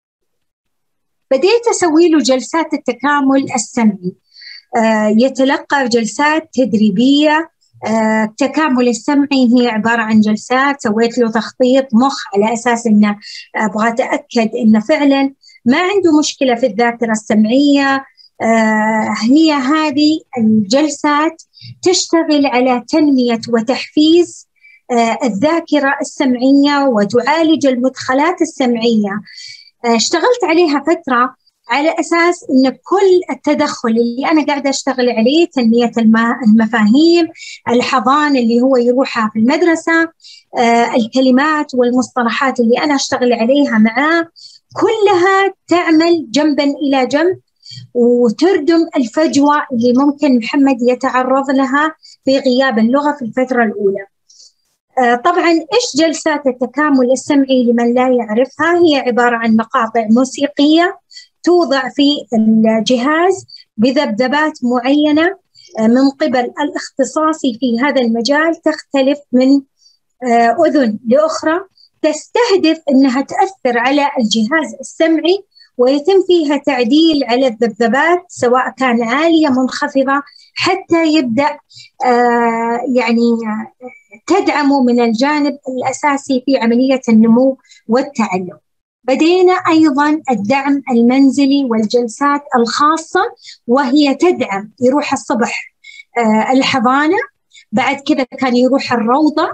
بديت أسوي له جلسات التكامل السمعي، آه يتلقى جلسات تدريبية. آه التكامل السمعي هي عبارة عن جلسات سويت له تخطيط مخ على أساس إنه أبغى أتأكد إنه فعلا ما عنده مشكلة في الذاكرة السمعية. آه هي هذه الجلسات تشتغل على تنمية وتحفيز آه الذاكرة السمعية وتعالج المدخلات السمعية. آه اشتغلت عليها فترة على أساس أن كل التدخل اللي أنا قاعدة أشتغل عليه، تنمية المفاهيم، الحضانة اللي هو يروحها في المدرسة، آه الكلمات والمصطلحات اللي أنا أشتغل عليها معاه، كلها تعمل جنبا إلى جنب وتردم الفجوة اللي ممكن محمد يتعرض لها في غياب اللغة في الفترة الأولى. آه طبعا إيش جلسات التكامل السمعي لمن لا يعرفها؟ هي عبارة عن مقاطع موسيقية توضع في الجهاز بذبذبات معينة آه من قبل الاختصاصي في هذا المجال، تختلف من آه أذن لأخرى، تستهدف أنها تأثر على الجهاز السمعي ويتم فيها تعديل على الذبذبات سواء كان عالية منخفضة، حتى يبدأ آه يعني تدعمه من الجانب الأساسي في عملية النمو والتعلم. بدينا أيضا الدعم المنزلي والجلسات الخاصة، وهي تدعم يروح الصبح آه الحضانة، بعد كذا كان يروح الروضة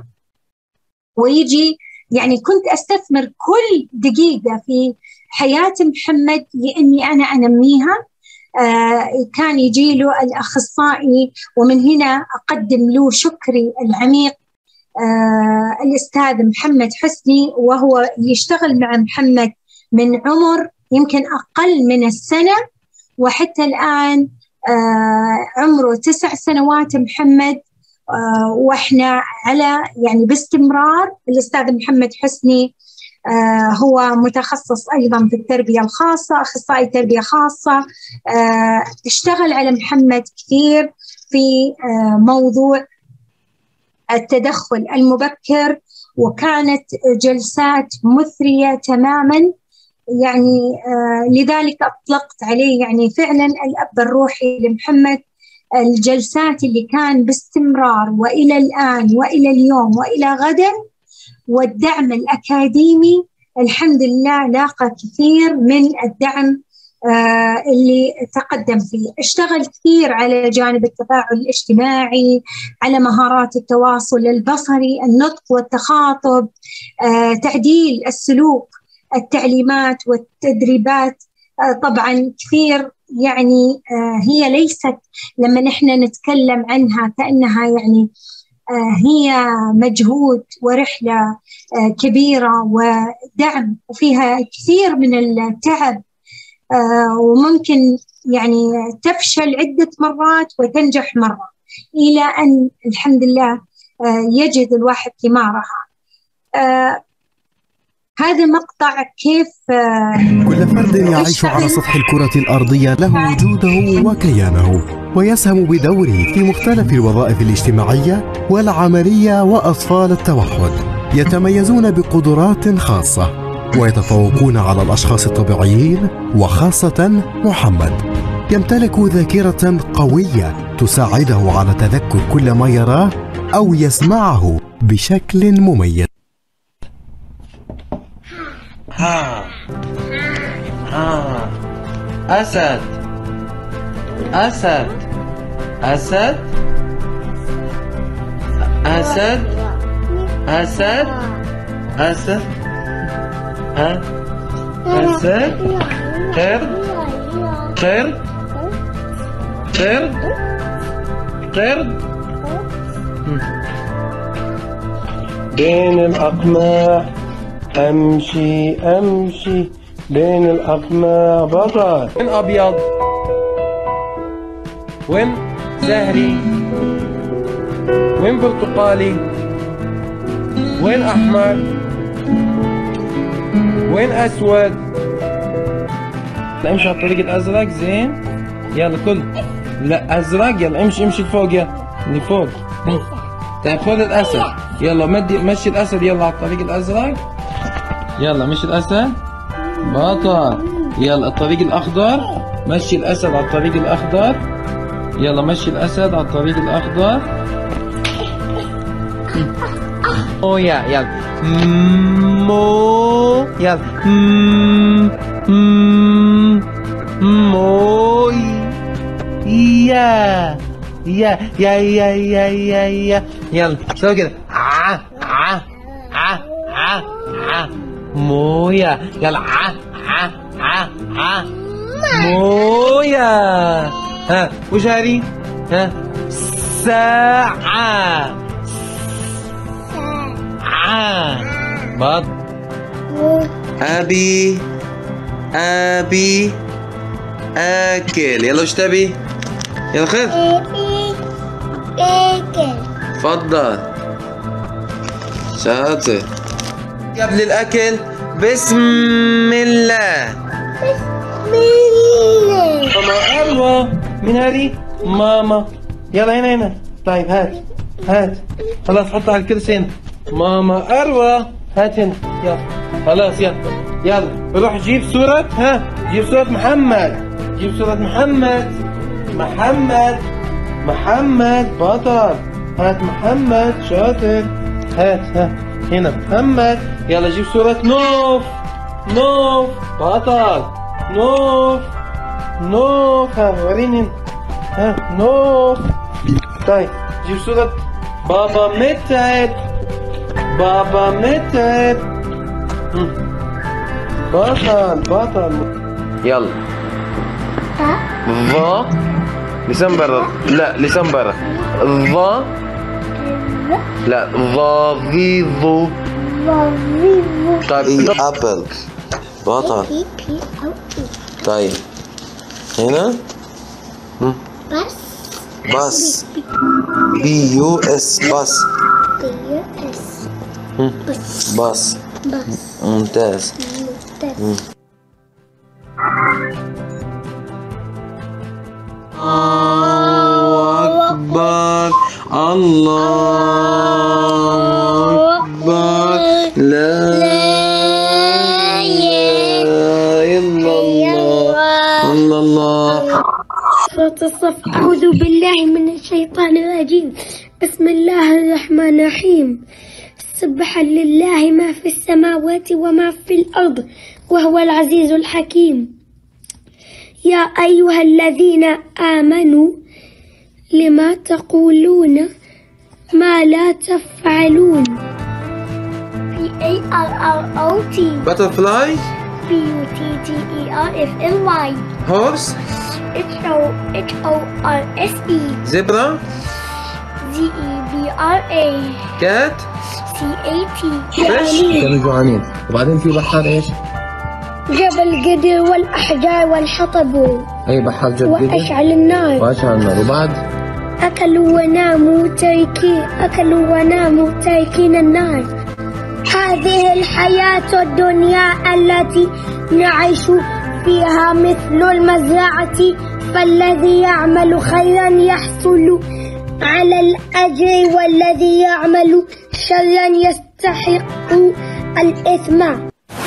ويجي. يعني كنت أستثمر كل دقيقة في حياة محمد لأني أنا أنميها. آه كان يجي له الأخصائي، ومن هنا أقدم له شكري العميق آه الأستاذ محمد حسني، وهو يشتغل مع محمد من عمر يمكن أقل من السنة، وحتى الآن آه عمره تسع سنوات محمد. آه وإحنا على يعني باستمرار. الأستاذ محمد حسني آه هو متخصص أيضا في التربية الخاصة، أخصائي تربية خاصة. آه اشتغل على محمد كثير في آه موضوع التدخل المبكر، وكانت جلسات مثرية تماما. يعني آه لذلك أطلقت عليه يعني فعلا الأب الروحي لمحمد. الجلسات اللي كان باستمرار وإلى الآن وإلى اليوم وإلى غدا، والدعم الأكاديمي الحمد لله لاقى كثير من الدعم آه اللي تقدم فيه. اشتغل كثير على جانب التفاعل الاجتماعي، على مهارات التواصل البصري، النطق والتخاطب، آه تعديل السلوك، التعليمات والتدريبات. آه طبعا كثير يعني آه هي ليست لما نحن نتكلم عنها كأنها يعني آه هي مجهود ورحلة آه كبيرة ودعم، وفيها كثير من التعب، آه وممكن يعني تفشل عدة مرات وتنجح مرة، إلى أن الحمد لله آه يجد الواحد ثمارها. آه هذا مقطع كيف كل فرد يعيش على سطح الكرة الأرضية له وجوده وكيانه، ويسهم بدوره في مختلف الوظائف الاجتماعية والعملية. وأطفال التوحد يتميزون بقدرات خاصة ويتفوقون على الأشخاص الطبيعيين، وخاصة محمد يمتلك ذاكرة قوية تساعده على تذكر كل ما يراه أو يسمعه بشكل مميز. ها ها أسد أسد أسد أسد أسد أسد ها أسد قرد قرد قرد قرد بين الأقماع أمشي أمشي بين الأقماع بطل. وين أبيض؟ وين زهري؟ وين برتقالي؟ وين أحمر؟ وين أسود؟ امشي على الطريق الأزرق. زين يلا كل لا أزرق. يلا امشي امشي لفوق. يلا لفوق. طيب خذ الأسد. يلا مدي مشي الأسد. يلا على الطريق الأزرق. يلا مشي الأسد بطل. يلا الطريق الأخضر. مشي الأسد على الطريق الأخضر. يلا مشي الأسد على الطريق الأخضر. مو يا يلا مو يلا مو يا يا يا يا يا يا يا يلا سوي كده. ع ع ع ع ع مويا. يلا ع ع ع ع مويا. ها وش هذه؟ ها ساعة ساعة بط. أبي أبي آكل. يلا وش تبي؟ يلا خذ. أبي آكل. تفضل شاطر. قبل الأكل بسم الله. بسم الله. ماما أروى. من هذه؟ ماما. يلا هنا هنا. طيب هات هات. خلاص حطها على الكرسي هنا. ماما أروى. هات هنا. يلا خلاص يلا يلا روح جيب صورة. ها جيب صورة محمد. جيب صورة محمد. محمد محمد بطل. هات محمد شاطر. هات ها هنا محمد. يلا جيب صورة نوف. نوف بطل. نوف نوف. ها وريني. ها نوف. طيب جيب صورة بابا متعب. بابا متعب. بطل بطل. يلا ظا لسان برا. لا لسان برا. ظا لا ظافيظو. طيب ابل بطل. طيب هنا بس بس بي يو اس بس. بي يو اس بس بس بس. ممتاز. ممتاز. الله أكبر. الله أكبر. لا إله إلا الله. الله الله. سورة الصف. أعوذ بالله من الشيطان الرجيم. بسم الله الرحمن الرحيم. سبح لله ما في السماوات وما في الأرض وهو العزيز الحكيم. يا أيها الذين آمنوا لما تقولون ما لا تفعلون. P A R R O T Butterfly. B U T T E R F L Y. Horse. H O H O R S E. Zebra. Z E B R A. Cat. C A T. Fish. كانوا جوعانين. وبعدين في بحر ايش؟ جبل قدر والأحجار والحطب. أي بحر جبل قدر. وأشعل النار. وأشعل النار. وبعد أكلوا وناموا تاركين. أكلوا وناموا تاركين النار. هذه الحياة الدنيا التي نعيش فيها مثل المزرعة، فالذي يعمل خيرا يحصل على الأجر، والذي يعمل شرا يستحق الإثم.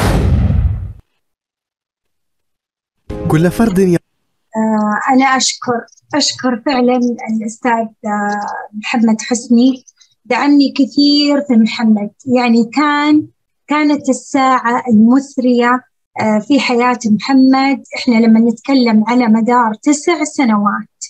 كل فرد ي... آه أنا أشكر أشكر فعلا الأستاذ آه محمد حسني، دعمني كثير في محمد. يعني كان كانت الساعة المثرية آه في حياة محمد. إحنا لما نتكلم على مدار تسع سنوات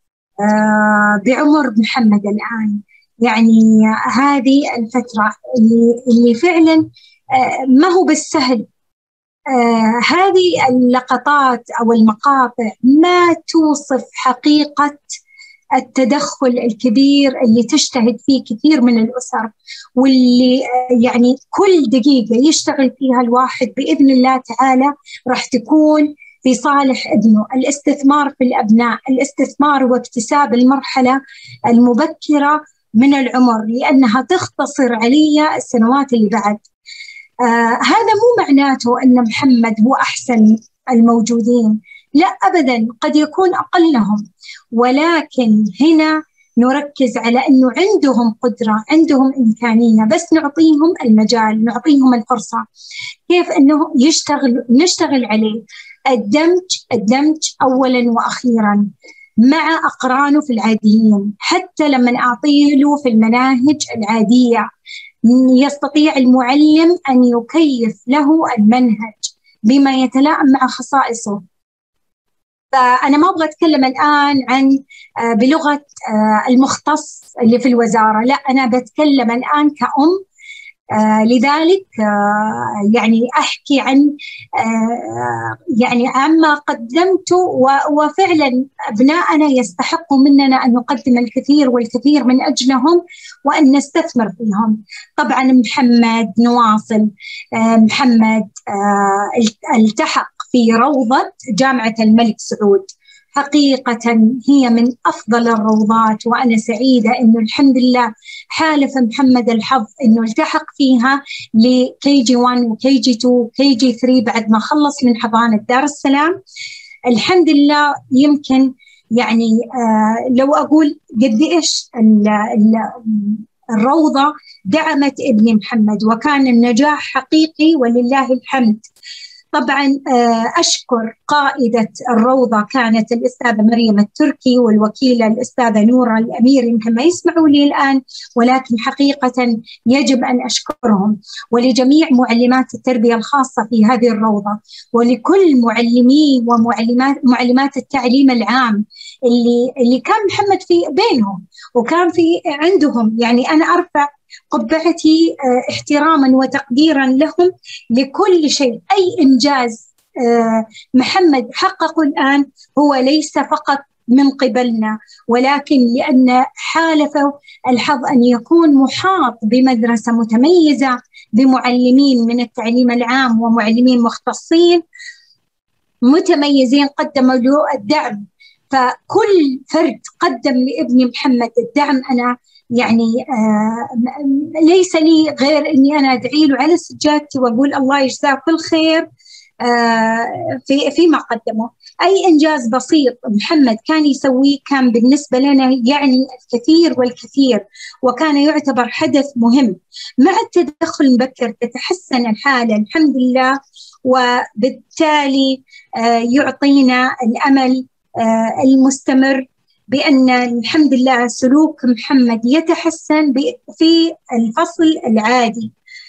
آه بعمر محمد الآن، يعني هذه الفترة اللي, اللي فعلا آه ما هو بالسهل. آه هذه اللقطات أو المقاطع ما توصف حقيقة التدخل الكبير اللي تجتهد فيه كثير من الأسر، واللي آه يعني كل دقيقة يشتغل فيها الواحد بإذن الله تعالى راح تكون في صالح ابنه. الاستثمار في الأبناء، الاستثمار واكتساب المرحلة المبكرة من العمر، لأنها تختصر علي السنوات اللي بعد. آه هذا مو معناته أن محمد هو أحسن الموجودين، لا أبدا، قد يكون أقلهم، ولكن هنا نركز على أنه عندهم قدرة، عندهم إمكانية، بس نعطيهم المجال، نعطيهم الفرصة. كيف أنه يشتغل نشتغل عليه الدمج الدمج أولا وأخيرا مع أقرانه في العاديين. حتى لما أعطيه له في المناهج العادية يستطيع المعلم أن يكيف له المنهج بما يتلائم مع خصائصه. فأنا ما أبغى أتكلم الآن عن بلغة المختص اللي في الوزارة، لا، أنا بتكلم الآن كأم. آه لذلك آه يعني أحكي عن آه يعني عما قدمته، وفعلا أبناءنا يستحقوا مننا أن نقدم الكثير والكثير من أجلهم وأن نستثمر فيهم. طبعا محمد نواصل. آه محمد آه التحق في روضة جامعة الملك سعود، حقيقة هي من أفضل الروضات، وأنا سعيدة أنه الحمد لله حالف محمد الحظ أنه التحق فيها لكي جي واحد وكي جي اثنين وكي جي ثلاثة بعد ما خلص من حضانة دار السلام. الحمد لله. يمكن يعني آه لو أقول قد إيش الروضة دعمت ابني محمد، وكان النجاح حقيقي ولله الحمد. طبعا أشكر قائدة الروضة كانت الأستاذة مريم التركي، والوكيلة الأستاذة نورة الأمير، يمكن ما يسمعوا لي الآن ولكن حقيقة يجب أن أشكرهم، ولجميع معلمات التربية الخاصة في هذه الروضة، ولكل معلمي ومعلمات معلمات التعليم العام اللي اللي كان محمد في بينهم وكان في عندهم. يعني أنا أرفع قبعتي احتراما وتقديرا لهم لكل شيء. أي إنجاز محمد حققه الآن هو ليس فقط من قبلنا، ولكن لأن حالفه الحظ أن يكون محاط بمدرسة متميزة بمعلمين من التعليم العام ومعلمين مختصين متميزين قدموا له الدعم. فكل فرد قدم لابني محمد الدعم. أنا يعني آه ليس لي غير أني أنا أدعي له على سجادتي وأقول الله يجزاه كل خير آه في فيما قدمه. أي إنجاز بسيط محمد كان يسويه كان بالنسبة لنا يعني الكثير والكثير، وكان يعتبر حدث مهم. مع التدخل المبكر تتحسن الحالة الحمد لله، وبالتالي آه يعطينا الأمل آه المستمر بأن الحمد لله سلوك محمد يتحسن في الفصل العادي.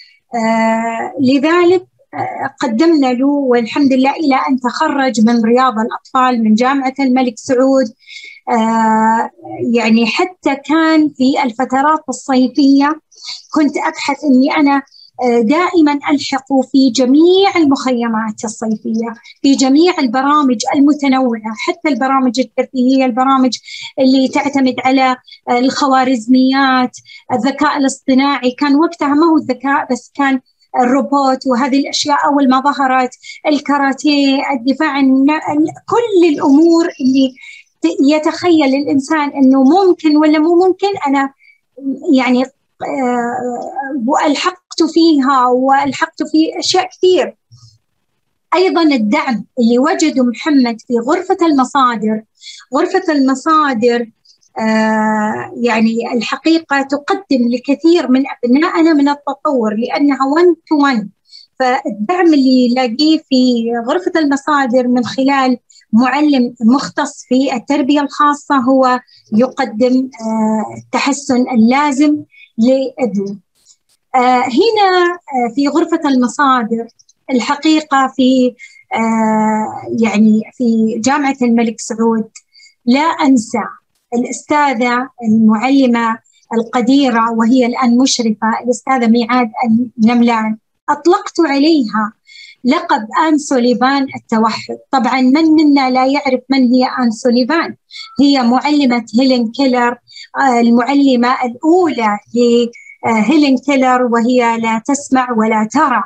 آه لذلك آه قدمنا له والحمد لله إلى أن تخرج من رياض الأطفال من جامعة الملك سعود. آه يعني حتى كان في الفترات الصيفية كنت أبحث أني أنا دائما ألحقوا في جميع المخيمات الصيفية، في جميع البرامج المتنوعة، حتى البرامج الترفيهية، البرامج اللي تعتمد على الخوارزميات، الذكاء الاصطناعي. كان وقتها ما هو الذكاء بس، كان الروبوت وهذه الأشياء أول ما ظهرت، الكاراتيه، الدفاع عن كل الأمور اللي يتخيل الإنسان أنه ممكن ولا مو ممكن، أنا يعني والحقت ألحقت فيها وألحقت في أشياء كثير. أيضا الدعم اللي وجده محمد في غرفة المصادر، غرفة المصادر آه يعني الحقيقة تقدم لكثير من أبنائنا من التطور لأنها one to one. فالدعم اللي يلاقيه في غرفة المصادر من خلال معلم مختص في التربية الخاصة هو يقدم آه التحسن اللازم لابنه. آه هنا آه في غرفة المصادر الحقيقة في آه يعني في جامعة الملك سعود لا أنسى الأستاذة المعلمة القديرة وهي الآن مشرفة الأستاذة ميعاد النملان. أطلقت عليها لقب آن سوليفان التوحد. طبعا من منا لا يعرف من هي آن سوليفان؟ هي معلمة هيلين كيلر، المعلمة الأولى لهيلين كيلر وهي لا تسمع ولا ترى.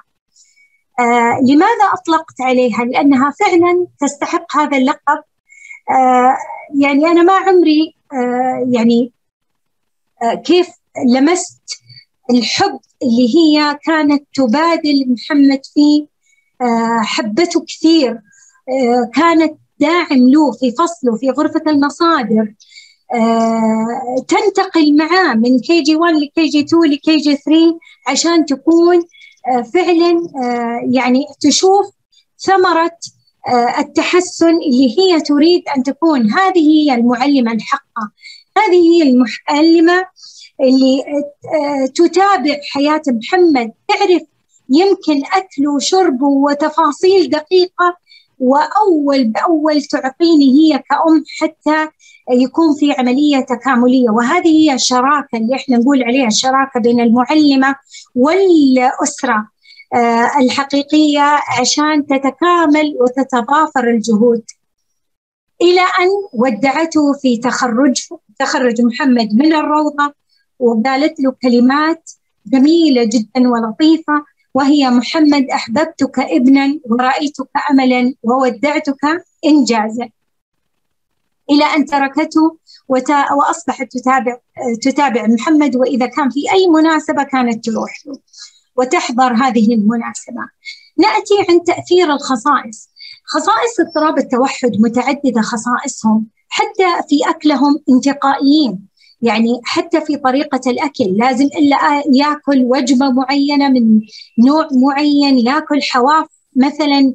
آه لماذا أطلقت عليها؟ لأنها فعلا تستحق هذا اللقب. آه يعني أنا ما عمري آه يعني آه كيف لمست الحب اللي هي كانت تبادل محمد فيه. آه حبته كثير، آه كانت داعم له في فصله في غرفة المصادر، آه تنتقل معاه من كي جي واحد لكي جي اثنين لكي جي ثلاثة عشان تكون آه فعلا آه يعني تشوف ثمرة آه التحسن اللي هي تريد أن تكون. هذه هي المعلمة الحقة، هذه هي المعلمة اللي تتابع حياة محمد، تعرف يمكن أكله وشربه وتفاصيل دقيقة وأول بأول تعطيني هي كأم حتى يكون في عملية تكاملية. وهذه هي الشراكة اللي احنا نقول عليها الشراكة بين المعلمة والأسرة الحقيقية عشان تتكامل وتتضافر الجهود. إلى أن ودعته في تخرج تخرج محمد من الروضة وقالت له كلمات جميلة جدا ولطيفة وهي: محمد أحببتك ابنا ورأيتك أملا وودعتك إنجازا. إلى أن تركته وتا... وأصبحت تتابع تتابع محمد، وإذا كان في أي مناسبة كانت تروح له وتحضر هذه المناسبة. نأتي عن تأثير الخصائص. خصائص اضطراب التوحد متعددة خصائصهم، حتى في أكلهم انتقائيين، يعني حتى في طريقة الأكل لازم إلا يأكل وجبة معينة من نوع معين، يأكل حواف مثلا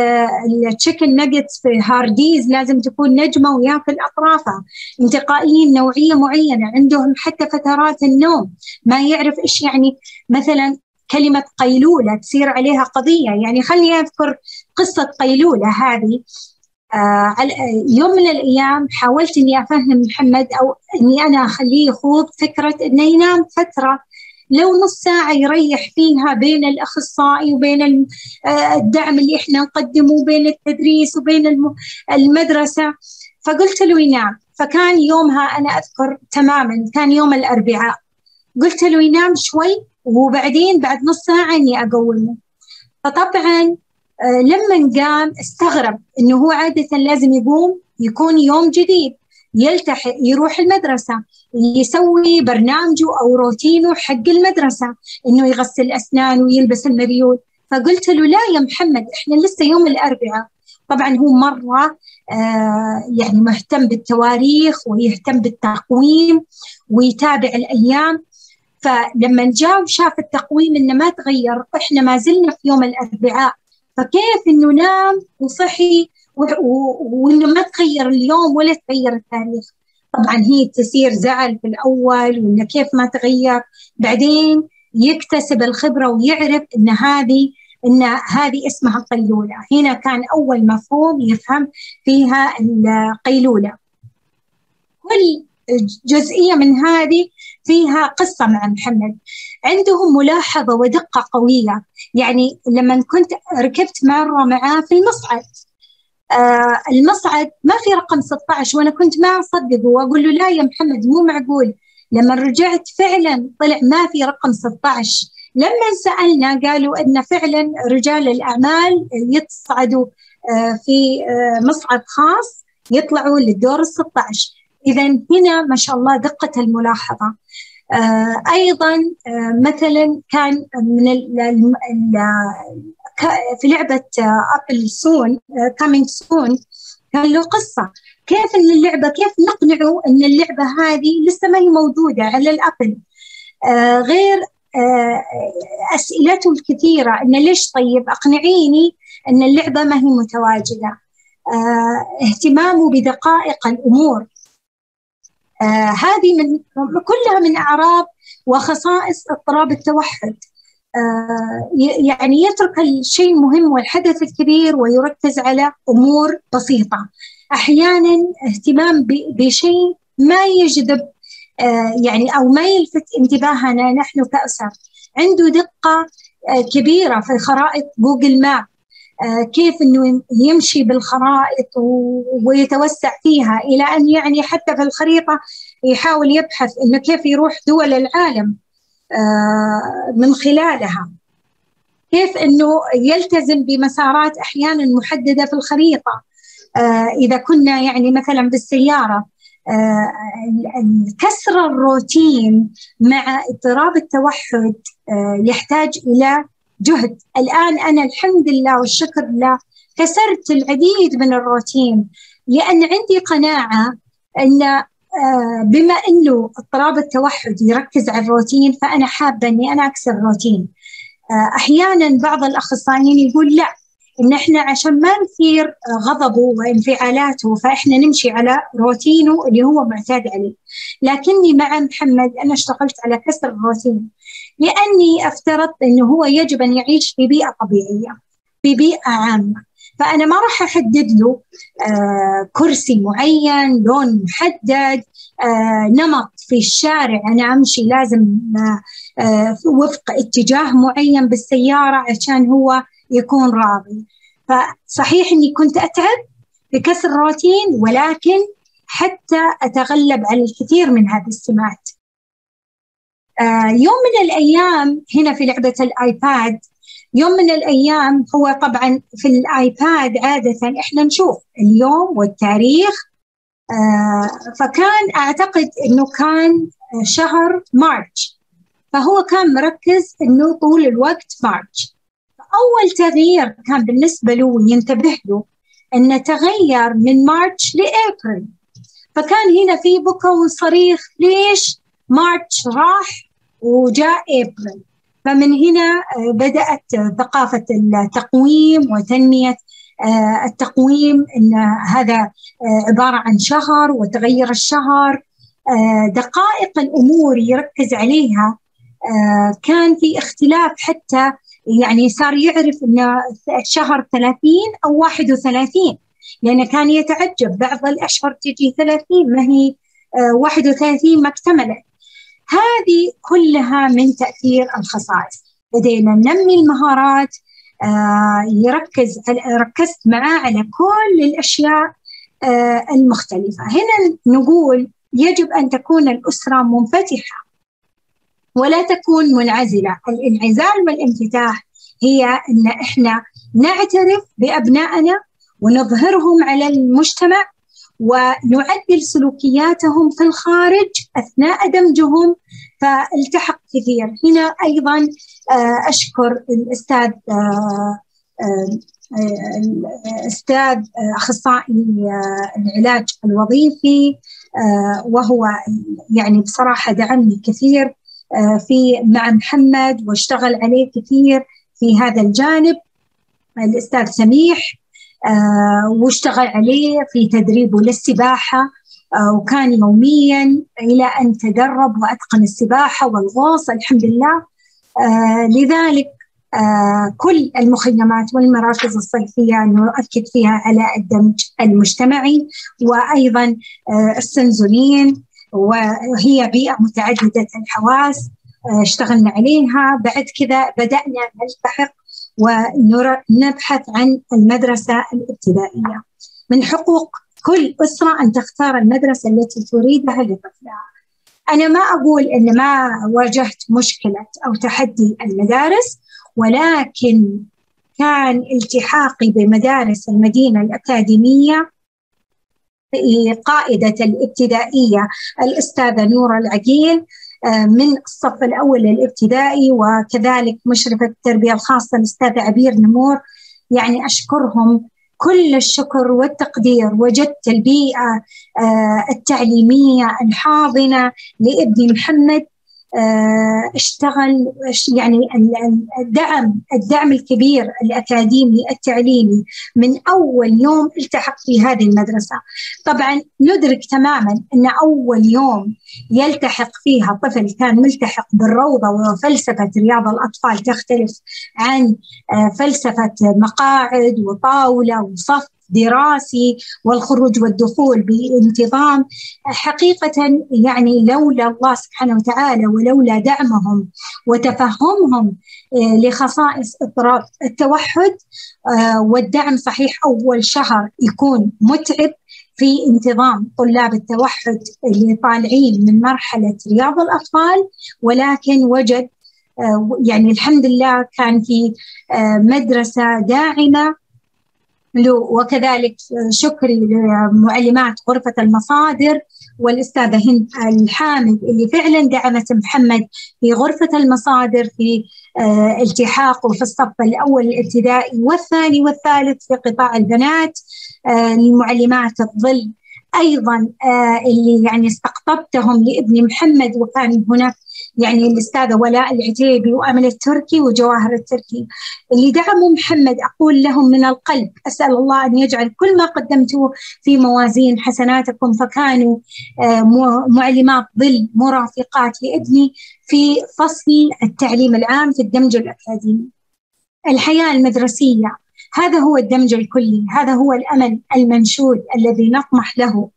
التشيكن ناجتس في هارديز لازم تكون نجمة ويأكل أطرافها. انتقائيين نوعية معينة، عندهم حتى فترات النوم ما يعرف إيش يعني مثلا كلمة قيلولة تصير عليها قضية. يعني خليني أذكر قصة قيلولة هذه. آه يوم من الأيام حاولت أني أفهم محمد أو أني أنا أخليه يخوض فكرة أنه ينام فترة لو نص ساعة يريح فيها بين الأخصائي وبين الدعم اللي إحنا نقدمه وبين التدريس وبين المدرسة. فقلت له ينام. فكان يومها أنا أذكر تماما كان يوم الأربعاء، قلت له ينام شوي وبعدين بعد نص ساعة أني أقومه. فطبعا آه لما قام استغرب إنه هو عادة لازم يقوم يكون يوم جديد، يلتحق يروح المدرسة، يسوي برنامجه أو روتينه حق المدرسة، إنه يغسل أسنانه ويلبس المريول. فقلت له لا يا محمد إحنا لسه يوم الأربعاء. طبعا هو مرة آه يعني مهتم بالتواريخ ويهتم بالتقويم ويتابع الأيام. فلما جاء وشاف التقويم إنه ما تغير، إحنا ما زلنا في يوم الأربعاء، فكيف إنه نام وصحي وإنه ما تغير اليوم ولا تغير التاريخ؟ طبعا هي تسير زعل في الأول وإنه كيف ما تغير، بعدين يكتسب الخبرة ويعرف إن هذه إن هذه اسمها قيلولة. هنا كان أول مفهوم يفهم فيها القيلولة. كل جزئية من هذه فيها قصة مع محمد. عندهم ملاحظة ودقة قوية. يعني لما كنت ركبت مرة معاه في المصعد، آه المصعد ما في رقم ستة عشر وأنا كنت ما أصدقه وأقول له لا يا محمد مو معقول. لما رجعت فعلا طلع ما في رقم ستة عشر. لما سألنا قالوا أن فعلا رجال الأعمال يتصعدوا آه في آه مصعد خاص يطلعوا للدور الستة عشر. إذا هنا ما شاء الله دقة الملاحظة. أيضا مثلا كان من ال ال في لعبة أبل سون كامينج سون كان له قصة كيف إن اللعبة كيف نقنعه إن اللعبة هذه لسه ما هي موجودة على الأبل. آه غير آه أسئلته الكثيرة إن ليش طيب أقنعيني إن اللعبة ما هي متواجدة. آه اهتمامه بدقائق الأمور. آه هذه من كلها من أعراض وخصائص اضطراب التوحد. آه يعني يترك الشيء المهم والحدث الكبير ويركز على أمور بسيطة. أحيانا اهتمام بشيء ما يجذب آه يعني أو ما يلفت انتباهنا نحن كأسر. عنده دقة آه كبيرة في خرائط جوجل ماب. آه كيف أنه يمشي بالخرائط ويتوسع فيها إلى أن يعني حتى في الخريطة يحاول يبحث أنه كيف يروح دول العالم آه من خلالها. كيف أنه يلتزم بمسارات أحيانا محددة في الخريطة. آه إذا كنا يعني مثلا بالسيارة آه كسر الروتين مع اضطراب التوحد آه يحتاج إلى جهد. الآن أنا الحمد لله والشكر لله كسرت العديد من الروتين لأن عندي قناعة أن آه بما أنه اضطراب التوحد يركز على الروتين فأنا حابة أني أنا أكسر الروتين. آه أحيانا بعض الأخصائيين يقول لا إن إحنا عشان ما نثير غضبه وانفعالاته فإحنا نمشي على روتينه اللي هو معتاد عليه. لكني مع محمد أنا اشتغلت على كسر الروتين لأني افترضت إنه هو يجب أن يعيش في بيئة طبيعية في بيئة عامة. فأنا ما راح أحدد له آه كرسي معين لون محدد آه نمط في الشارع أنا أمشي لازم آه وفق اتجاه معين بالسيارة عشان هو يكون راضي. فصحيح أني كنت أتعب بكسر الروتين ولكن حتى أتغلب على الكثير من هذه السمات. آه يوم من الأيام هنا في لعبة الآيباد يوم من الأيام هو طبعا في الآيباد عادة إحنا نشوف اليوم والتاريخ. آه فكان أعتقد أنه كان شهر مارس فهو كان مركز أنه طول الوقت مارس. أول تغيير كان بالنسبة له ينتبه له أنه تغير من مارس لأبريل. فكان هنا في بكى وصريخ ليش مارس راح وجاء أبريل. فمن هنا بدأت ثقافة التقويم وتنمية التقويم أن هذا عبارة عن شهر وتغير الشهر. دقائق الأمور يركز عليها. كان في اختلاف حتى يعني صار يعرف أن الشهر ثلاثين أو واحد وثلاثين لأنه كان يتعجب بعض الأشهر تجي ثلاثين ما هي واحد وثلاثين ما اكتملت. هذه كلها من تأثير الخصائص. بدينا ننمي المهارات. آه يركز ركزت معاه على كل الأشياء آه المختلفة. هنا نقول يجب أن تكون الأسرة منفتحة ولا تكون منعزلة. الانعزال والانفتاح هي أن إحنا نعترف بأبنائنا ونظهرهم على المجتمع ونعدل سلوكياتهم في الخارج أثناء دمجهم فالتحق كثير. هنا أيضا أشكر الأستاذ الأستاذ أخصائي العلاج الوظيفي وهو يعني بصراحة دعمني كثير في مع محمد واشتغل عليه كثير في هذا الجانب. الأستاذ سميح آه واشتغل عليه في تدريبه للسباحة آه وكان يوميا إلى أن تدرب وأتقن السباحة والغوص الحمد لله. آه لذلك آه كل المخيمات والمراكز الصيفية نؤكد فيها على الدمج المجتمعي وأيضا آه السنزولين وهي بيئة متعددة الحواس آه اشتغلنا عليها. بعد كذا بدأنا نلتحق ونبحث عن المدرسة الابتدائية. من حقوق كل أسرة أن تختار المدرسة التي تريدها لطفلها. أنا ما أقول أن ما واجهت مشكلة أو تحدي المدارس ولكن كان التحاقي بمدارس المدينة الأكاديمية قائدة الابتدائية الأستاذة نورة العقيل من الصف الأول الابتدائي، وكذلك مشرفة التربية الخاصة الأستاذة عبير نمور. يعني أشكرهم كل الشكر والتقدير. وجدت البيئة التعليمية الحاضنة لابني محمد، اشتغل يعني الدعم الدعم الكبير الأكاديمي التعليمي من أول يوم التحق في هذه المدرسة. طبعا ندرك تماما أن أول يوم يلتحق فيها طفل كان ملتحق بالروضة وفلسفة رياض الأطفال تختلف عن فلسفة مقاعد وطاولة وصف دراسي والخروج والدخول بانتظام. حقيقة يعني لولا الله سبحانه وتعالى ولولا دعمهم وتفهمهم لخصائص اضطراب التوحد، والدعم صحيح أول شهر يكون متعب في انتظام طلاب التوحد اللي طالعين من مرحلة رياض الأطفال، ولكن وجد يعني الحمد لله كان في مدرسة داعمة له. وكذلك شكري لمعلمات غرفة المصادر والأستاذة هند الحامد اللي فعلا دعمت محمد في غرفة المصادر في اه التحاقه في الصف الأول الابتدائي والثاني والثالث في قطاع البنات. اه المعلمات الظل أيضا اه اللي يعني استقطبتهم لابن محمد، وكان هناك يعني الأستاذة ولاء العتيبي وأمل التركي وجواهر التركي اللي دعموا محمد. أقول لهم من القلب أسأل الله أن يجعل كل ما قدمتوه في موازين حسناتكم. فكانوا معلمات ظل مرافقات لابني في فصل التعليم العام في الدمج الأكاديمي. الحياة المدرسية هذا هو الدمج الكلي، هذا هو الأمل المنشود الذي نطمح له.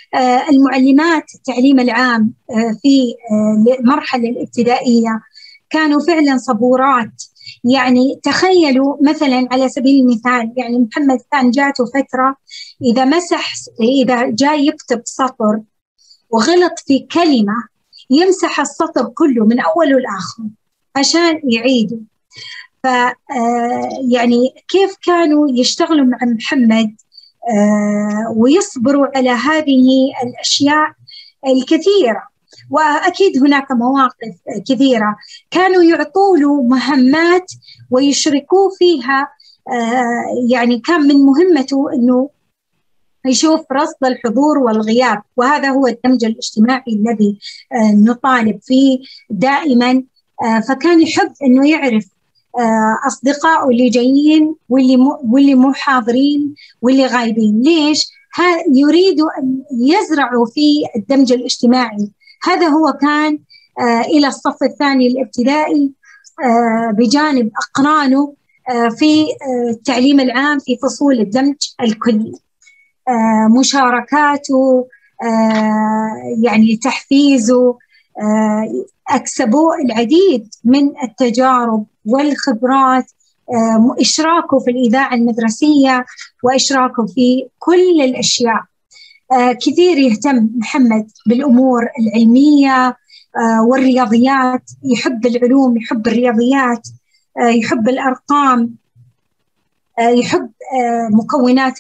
المعلمات التعليم العام في المرحلة الابتدائية كانوا فعلا صبورات. يعني تخيلوا مثلا على سبيل المثال، يعني محمد كان جاته فترة إذا مسح إذا جاء يكتب سطر وغلط في كلمة يمسح السطر كله من أوله لآخره عشان يعيده. ف يعني كيف كانوا يشتغلوا مع محمد آه ويصبروا على هذه الأشياء الكثيرة. وأكيد هناك مواقف كثيرة كانوا يعطوا له مهمات ويشركوه فيها. آه يعني كان من مهمته أنه يشوف رصد الحضور والغياب، وهذا هو الدمج الاجتماعي الذي آه نطالب فيه دائما. آه فكان يحب أنه يعرف أصدقائه اللي جايين واللي مو واللي مو حاضرين واللي غايبين. ليش؟ يريدوا أن يزرعوا في الدمج الاجتماعي. هذا هو كان آه إلى الصف الثاني الابتدائي آه بجانب أقرانه آه في آه التعليم العام في فصول الدمج الكلي. آه مشاركاته آه يعني تحفيزه آه أكسبوا العديد من التجارب والخبرات. آه إشراكه في الإذاعة المدرسية وإشراكه في كل الأشياء. آه كثير يهتم محمد بالأمور العلمية آه والرياضيات، يحب العلوم، يحب الرياضيات، آه يحب الأرقام، آه يحب آه مكونات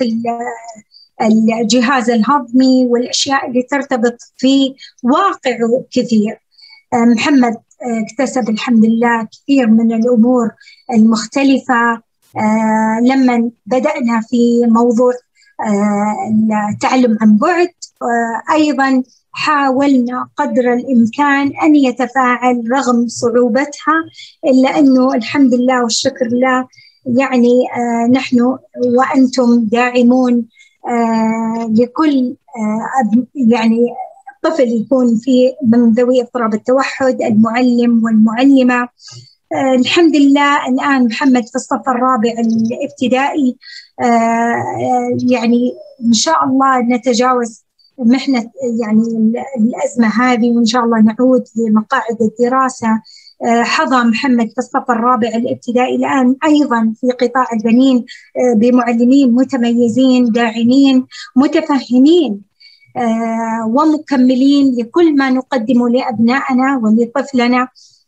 الجهاز الهضمي والأشياء اللي ترتبط في واقعه كثير. آه محمد اكتسب الحمد لله كثير من الأمور المختلفة. آه لما بدأنا في موضوع آه التعلم عن بعد آه أيضا حاولنا قدر الإمكان أن يتفاعل رغم صعوبتها، إلا أنه الحمد لله والشكر لله يعني آه نحن وأنتم داعمون آه لكل آه يعني طفل يكون في من ذوي اضطراب التوحد، المعلم والمعلمة. آه الحمد لله الآن محمد في الصف الرابع الابتدائي. آه يعني إن شاء الله نتجاوز محنة يعني الأزمة هذه، وإن شاء الله نعود لمقاعد الدراسة. آه حظى محمد في الصف الرابع الابتدائي الآن أيضا في قطاع البنين آه بمعلمين متميزين داعمين متفهمين آه ومكملين لكل ما نقدمه لأبنائنا ولطفلنا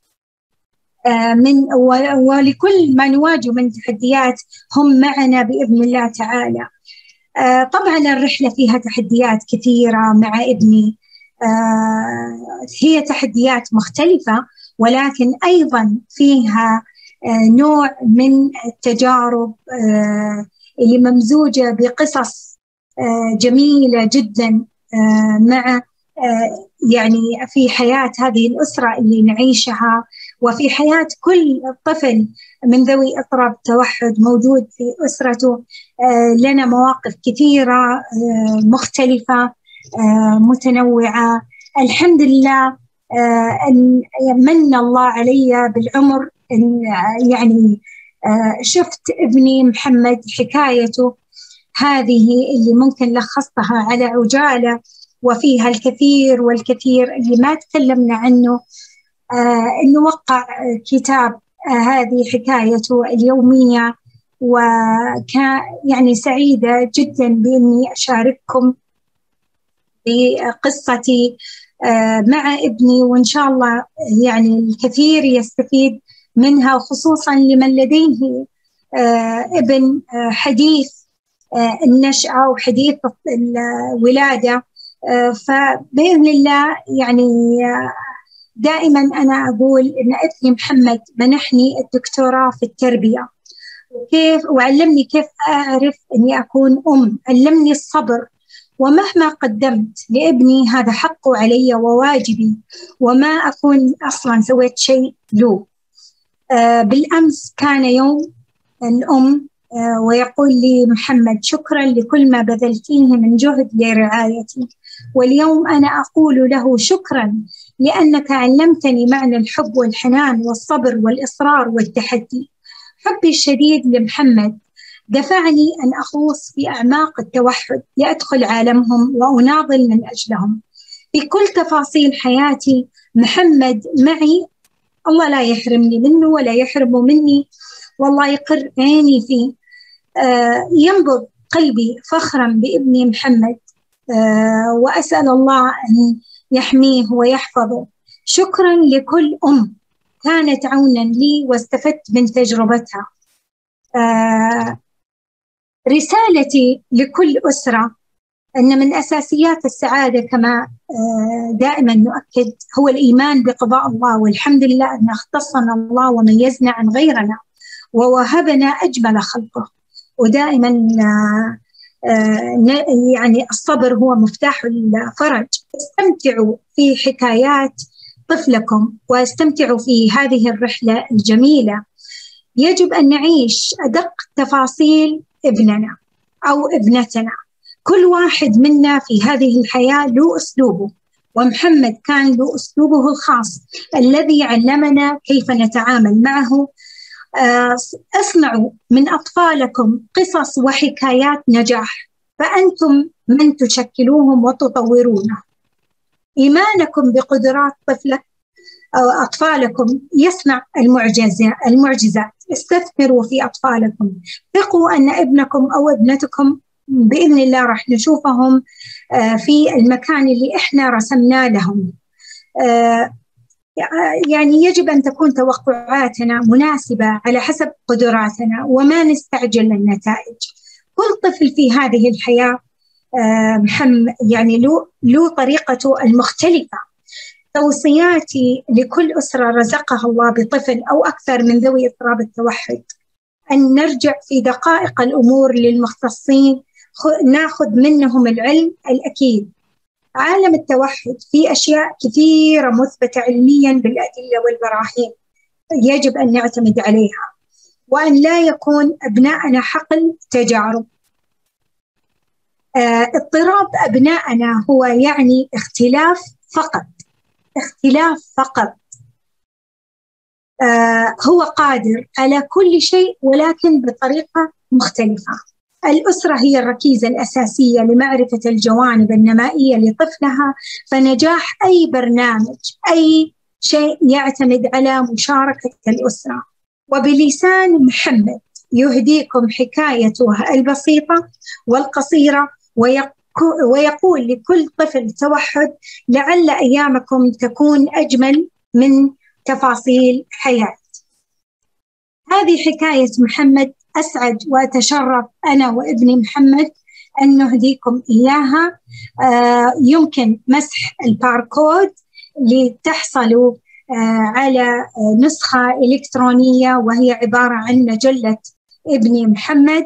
آه من ولكل ما نواجه من تحديات هم معنا بإذن الله تعالى. آه طبعا الرحلة فيها تحديات كثيرة مع ابني. هي تحديات مختلفة، ولكن أيضا فيها نوع من التجارب اللي ممزوجة بقصص جميلة جدا مع يعني في حياة هذه الأسرة اللي نعيشها، وفي حياة كل طفل من ذوي اضطراب التوحد موجود في أسرته. لنا مواقف كثيرة مختلفة متنوعة. الحمد لله أن من الله علي بالعمر، أن يعني شفت ابني محمد حكايته هذه اللي ممكن لخصتها على عجالة، وفيها الكثير والكثير اللي ما تكلمنا عنه. إنه وقع كتاب هذه حكايته اليومية، وكان يعني سعيدة جدا بإني أشارككم بقصتي مع ابني، وإن شاء الله يعني الكثير يستفيد منها، خصوصا لمن لديه ابن حديث النشأة وحديث الولادة. فبإذن الله يعني دائما أنا أقول إن ابني محمد منحني الدكتوراه في التربية، وكيف وعلمني كيف أعرف أني أكون أم، علمني الصبر، ومهما قدمت لابني هذا حقه علي وواجبي، وما أكون أصلا سويت شيء له. آه بالأمس كان يوم الأم، آه ويقول لي محمد شكرا لكل ما بذلتيه من جهد لرعايتي، واليوم أنا أقول له شكرا لأنك علمتني معنى الحب والحنان والصبر والإصرار والتحدي. حبي الشديد لمحمد دفعني أن أغوص في أعماق التوحد لأدخل عالمهم وأناضل من أجلهم. في كل تفاصيل حياتي محمد معي، الله لا يحرمني منه ولا يحرمه مني، والله يقر عيني فيه. آه ينبض قلبي فخرا بابني محمد، آه وأسأل الله أن يحميه ويحفظه. شكرا لكل أم كانت عونا لي واستفدت من تجربتها. آه رسالتي لكل أسرة أن من أساسيات السعادة كما آه دائما نؤكد هو الإيمان بقضاء الله، والحمد لله أن اختصنا الله وميزنا عن غيرنا ووهبنا أجمل خلقه. ودائما آه آه يعني الصبر هو مفتاح الفرج. استمتعوا في حكايات طفلكم واستمتعوا في هذه الرحلة الجميلة. يجب أن نعيش أدق تفاصيل ابننا أو ابنتنا. كل واحد منا في هذه الحياة له أسلوبه، ومحمد كان له أسلوبه الخاص الذي علمنا كيف نتعامل معه. اصنعوا من أطفالكم قصص وحكايات نجاح، فأنتم من تشكلوهم وتطورونه. إيمانكم بقدرات طفلك أو أطفالكم يصنع المعجزات المعجزات. استثمروا في أطفالكم، ثقوا أن ابنكم أو ابنتكم بإذن الله راح نشوفهم في المكان اللي إحنا رسمنا لهم. يعني يجب أن تكون توقعاتنا مناسبة على حسب قدراتنا وما نستعجل النتائج. كل طفل في هذه الحياة محمد يعني له له طريقته المختلفة. توصياتي لكل أسرة رزقها الله بطفل أو أكثر من ذوي اضطراب التوحد أن نرجع في دقائق الأمور للمختصين، ناخذ منهم العلم الأكيد. عالم التوحد في أشياء كثيرة مثبتة علميا بالأدلة والبراهين يجب أن نعتمد عليها، وأن لا يكون أبناءنا حقل تجارب. آه، اضطراب أبنائنا هو يعني اختلاف فقط، اختلاف فقط. آه، هو قادر على كل شيء ولكن بطريقة مختلفة. الأسرة هي الركيزة الأساسية لمعرفة الجوانب النمائية لطفلها، فنجاح أي برنامج أي شيء يعتمد على مشاركة الأسرة. وبلسان محمد يهديكم حكايته البسيطة والقصيرة، ويقول لكل طفل توحد لعل أيامكم تكون أجمل من تفاصيل حياة. هذه حكاية محمد، أسعد وأتشرف أنا وابني محمد أن نهديكم إياها. يمكن مسح الباركود لتحصلوا على نسخة إلكترونية، وهي عبارة عن مجلة ابني محمد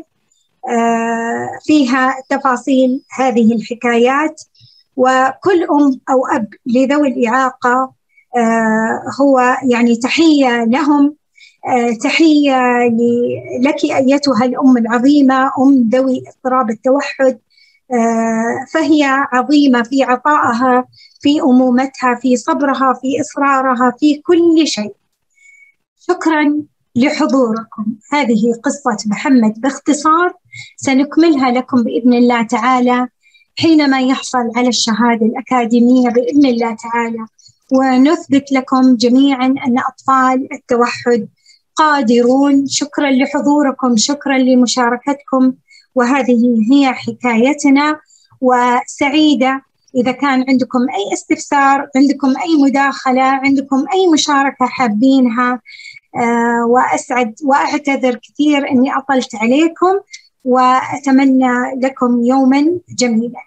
فيها تفاصيل هذه الحكايات. وكل أم أو أب لذوي الإعاقة هو يعني تحية لهم، تحية لك أيتها الأم العظيمة، أم ذوي اضطراب التوحد، فهي عظيمة في عطائها، في أمومتها، في صبرها، في إصرارها، في كل شيء. شكرا لحضوركم. هذه قصة محمد باختصار، سنكملها لكم بإذن الله تعالى حينما يحصل على الشهادة الأكاديمية بإذن الله تعالى، ونثبت لكم جميعا أن أطفال التوحد قادرون. شكرا لحضوركم، شكرا لمشاركتكم، وهذه هي حكايتنا. وسعيدة إذا كان عندكم أي استفسار، عندكم أي مداخلة، عندكم أي مشاركة حابينها، آه وأسعد وأعتذر كثير أني أطلت عليكم، وأتمنى لكم يوما جميلا.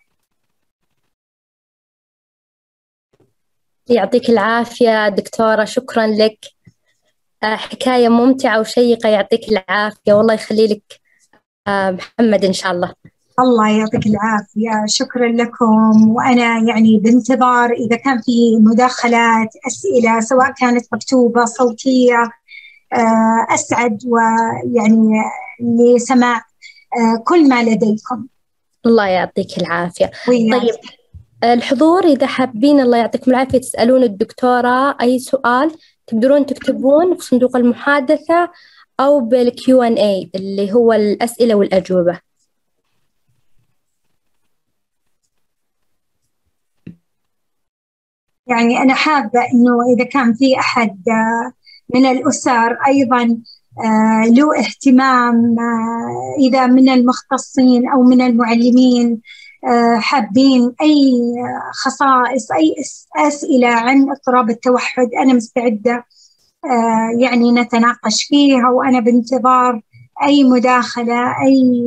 يعطيك العافية دكتورة، شكرا لك. آه حكاية ممتعة وشيقة، يعطيك العافية، والله يخلي لك آه محمد إن شاء الله. الله يعطيك العافية، شكرا لكم. وأنا يعني بانتظار إذا كان في مداخلات، أسئلة، سواء كانت مكتوبة صوتية، أسعد ويعني لسماع كل ما لديكم. الله يعطيك العافية. وياك. طيب الحضور إذا حابين الله يعطيكم العافية تسألون الدكتورة أي سؤال تقدرون تكتبون في صندوق المحادثة أو بالكيو ان اي اللي هو الأسئلة والأجوبة. يعني أنا حابة إنه إذا كان في أحد من الأسر أيضاً له اهتمام، إذا من المختصين أو من المعلمين حابين أي خصائص، أي أسئلة عن اضطراب التوحد، أنا مستعدة يعني نتناقش فيها، وأنا بانتظار أي مداخلة، أي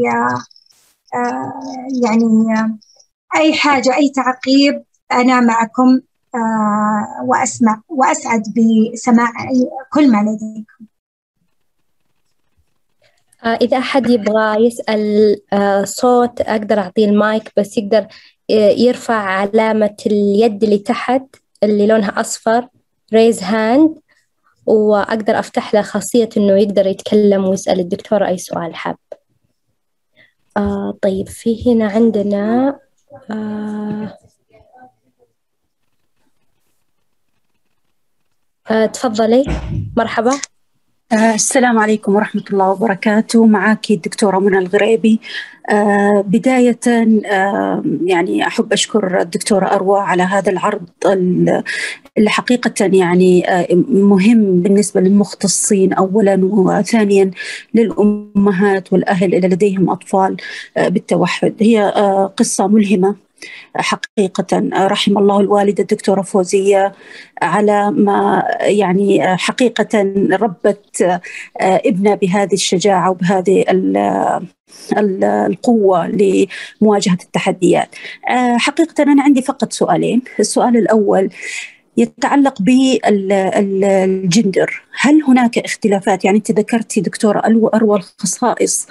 يعني أي حاجة، أي تعقيب، أنا معكم وأسمع وأسعد بسماع كل ما لديكم. إذا أحد يبغى يسأل صوت أقدر أعطيه المايك، بس يقدر يرفع علامة اليد اللي تحت اللي لونها أصفر raise hand، وأقدر أفتح له خاصية إنه يقدر يتكلم ويسأل الدكتورة أي سؤال حاب. آه طيب في هنا عندنا آه آه تفضلي. مرحبا. آه السلام عليكم ورحمة الله وبركاته. معك الدكتورة منى الغريبي. آه بداية آه يعني أحب أشكر الدكتورة أروى على هذا العرض اللي حقيقة يعني آه مهم بالنسبة للمختصين أولا، وثانيا للأمهات والأهل اللي لديهم أطفال آه بالتوحد. هي آه قصة ملهمة حقيقة. رحم الله الوالدة الدكتورة فوزية على ما يعني حقيقة ربت ابنها بهذه الشجاعة وبهذه القوة لمواجهة التحديات. حقيقة أنا عندي فقط سؤالين. السؤال الأول يتعلق بالجندر. هل هناك اختلافات؟ يعني أنت ذكرتي دكتورة أروى الخصائص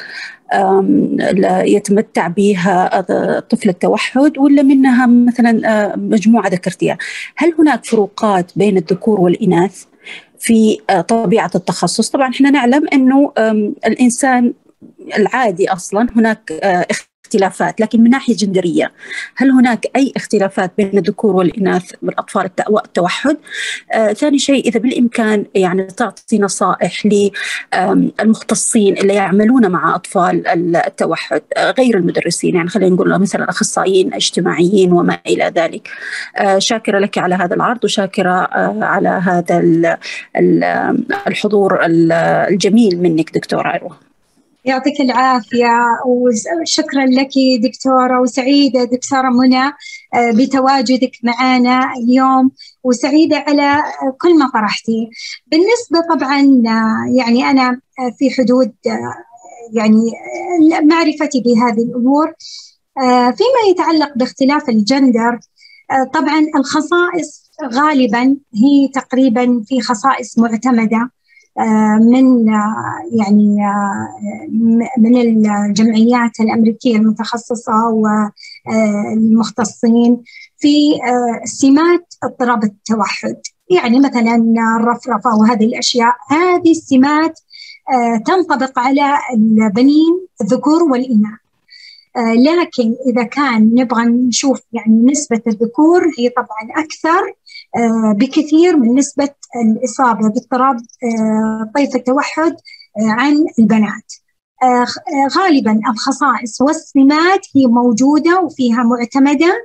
يتمتع بها طفل التوحد، ولا منها مثلا مجموعة ذكرتيها. هل هناك فروقات بين الذكور والإناث في طبيعة التخصص؟ طبعا احنا نعلم أنه الإنسان العادي أصلا هناك اختلافات، لكن من ناحية جندرية هل هناك أي اختلافات بين الذكور والإناث بالأطفال التوحد؟ آه، ثاني شيء إذا بالإمكان يعني تعطي نصائح للمختصين اللي يعملون مع أطفال التوحد آه، غير المدرسين، يعني خلينا نقول مثلا أخصائيين اجتماعيين وما إلى ذلك. آه، شاكرة لك على هذا العرض، وشاكرة آه، على هذا الحضور الجميل منك دكتورة أروى. يعطيك العافية وشكرا لك دكتورة، وسعيدة دكتورة منى بتواجدك معنا اليوم، وسعيدة على كل ما طرحتي. بالنسبة طبعا يعني أنا في حدود يعني معرفتي بهذه الأمور، فيما يتعلق باختلاف الجندر، طبعا الخصائص غالبا هي تقريبا في خصائص معتمدة من يعني من الجمعيات الأمريكية المتخصصة والمختصين في سمات اضطراب التوحد. يعني مثلا الرفرفة وهذه الأشياء، هذه السمات تنطبق على البنين الذكور والإناث. لكن إذا كان نبغى نشوف يعني نسبة الذكور هي طبعا أكثر بكثير من نسبة الإصابة باضطراب طيف التوحد عن البنات. غالبا الخصائص والسمات هي موجودة وفيها معتمدة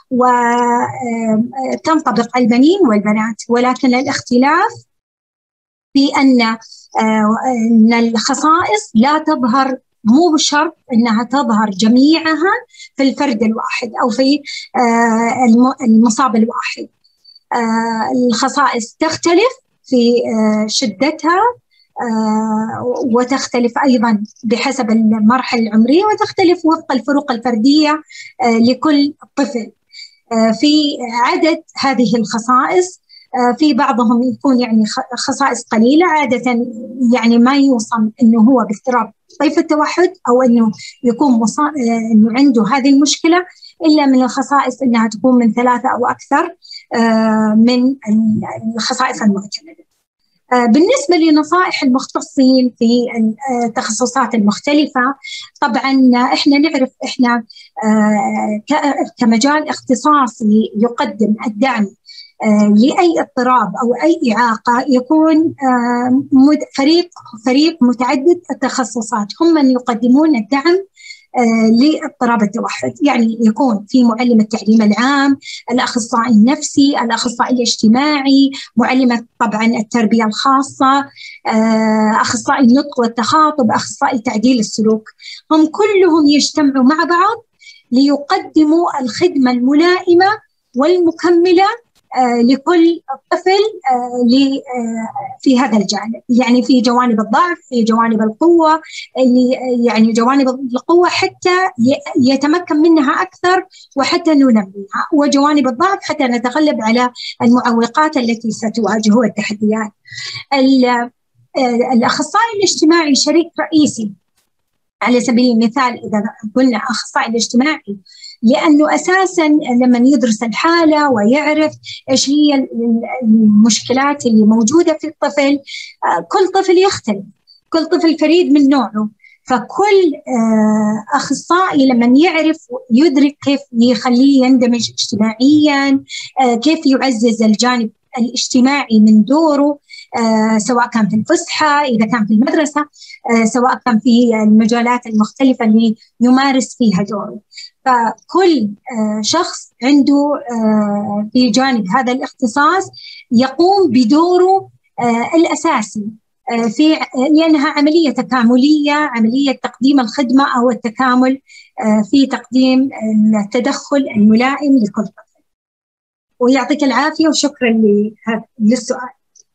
وتنطبق على البنين والبنات، ولكن الاختلاف في أن أن الخصائص لا تظهر، مو بشرط أنها تظهر جميعها في الفرد الواحد أو في المصاب الواحد. الخصائص تختلف في شدتها وتختلف أيضا بحسب المرحلة العمرية، وتختلف وفق الفروق الفردية لكل طفل في عدد هذه الخصائص. في بعضهم يكون يعني خصائص قليلة، عادة يعني ما يوصم أنه هو باضطراب طيف التوحد أو أنه يكون مصا... أنه عنده هذه المشكلة، إلا من الخصائص أنها تكون من ثلاثة أو أكثر من الخصائص المعتمدة. بالنسبة لنصائح المختصين في التخصصات المختلفة، طبعا إحنا نعرف إحنا كمجال اختصاصي يقدم الدعم لأي اضطراب أو أي إعاقة، يكون فريق فريق متعدد التخصصات هم من يقدمون الدعم لاضطراب التوحد. يعني يكون في معلم التعليم العام، الأخصائي النفسي، الأخصائي الاجتماعي، معلمة طبعا التربية الخاصة، أخصائي النطق والتخاطب، أخصائي تعديل السلوك. هم كلهم يجتمعوا مع بعض ليقدموا الخدمة الملائمة والمكملة لكل طفل في هذا الجانب، يعني في جوانب الضعف، في جوانب القوة، يعني جوانب القوة حتى يتمكن منها أكثر وحتى ننميها، وجوانب الضعف حتى نتغلب على المعوقات التي ستواجهه والتحديات. الأخصائي الاجتماعي شريك رئيسي على سبيل المثال إذا قلنا أخصائي الاجتماعي، لأنه أساساً لما يدرس الحالة ويعرف إيش هي المشكلات اللي موجودة في الطفل، كل طفل يختلف، كل طفل فريد من نوعه، فكل أخصائي لما يعرف يدرك كيف يخليه يندمج اجتماعياً، كيف يعزز الجانب الاجتماعي من دوره، آه سواء كان في الفسحة، إذا كان في المدرسة، آه سواء كان في المجالات المختلفة اللي يمارس فيها دوره. فكل آه شخص عنده آه في جانب هذا الاختصاص يقوم بدوره آه الأساسي آه في لأنها عملية تكاملية، عملية تقديم الخدمة أو التكامل آه في تقديم التدخل الملائم لكل طفل. ويعطيك العافية وشكرا للسؤال.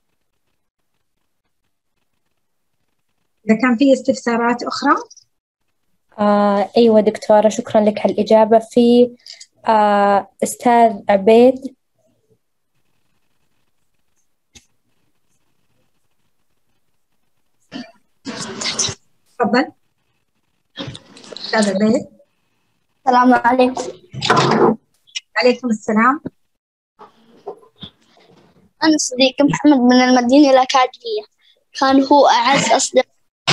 إذا كان في استفسارات أخرى. آه أيوة دكتورة، شكرا لك على الإجابة. في آه أستاذ عبيد. تفضل أستاذ عبيد. السلام عليكم. عليكم السلام. أنا صديقي محمد من المدينة الأكاديمية، كان هو أعز أصدقائي.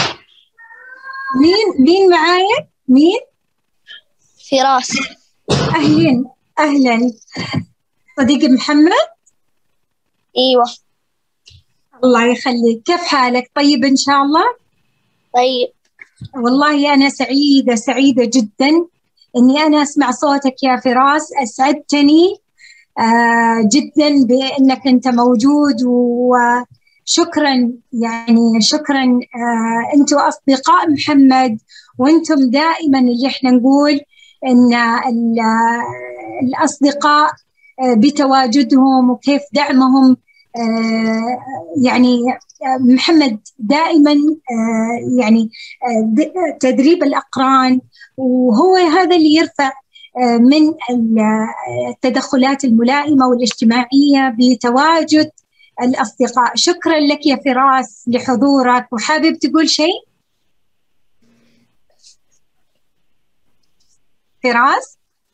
مين مين معايا؟ مين؟ فراس. أهلين أهلا صديقي محمد. أيوة. الله يخليك، كيف حالك؟ طيب إن شاء الله؟ طيب. والله أنا سعيدة سعيدة جدا إني أنا أسمع صوتك يا فراس، أسعدتني آه جدا بأنك أنت موجود، وشكرا يعني شكرا. آه أنتم أصدقاء محمد، وأنتم دائما اللي إحنا نقول إن الأصدقاء آه بتواجدهم وكيف دعمهم يعني محمد دائما يعني تدريب الأقران، وهو هذا اللي يرفع من التدخلات الملائمة والاجتماعية بتواجد الأصدقاء. شكرا لك يا فراس لحضورك، وحابب تقول شيء فراس؟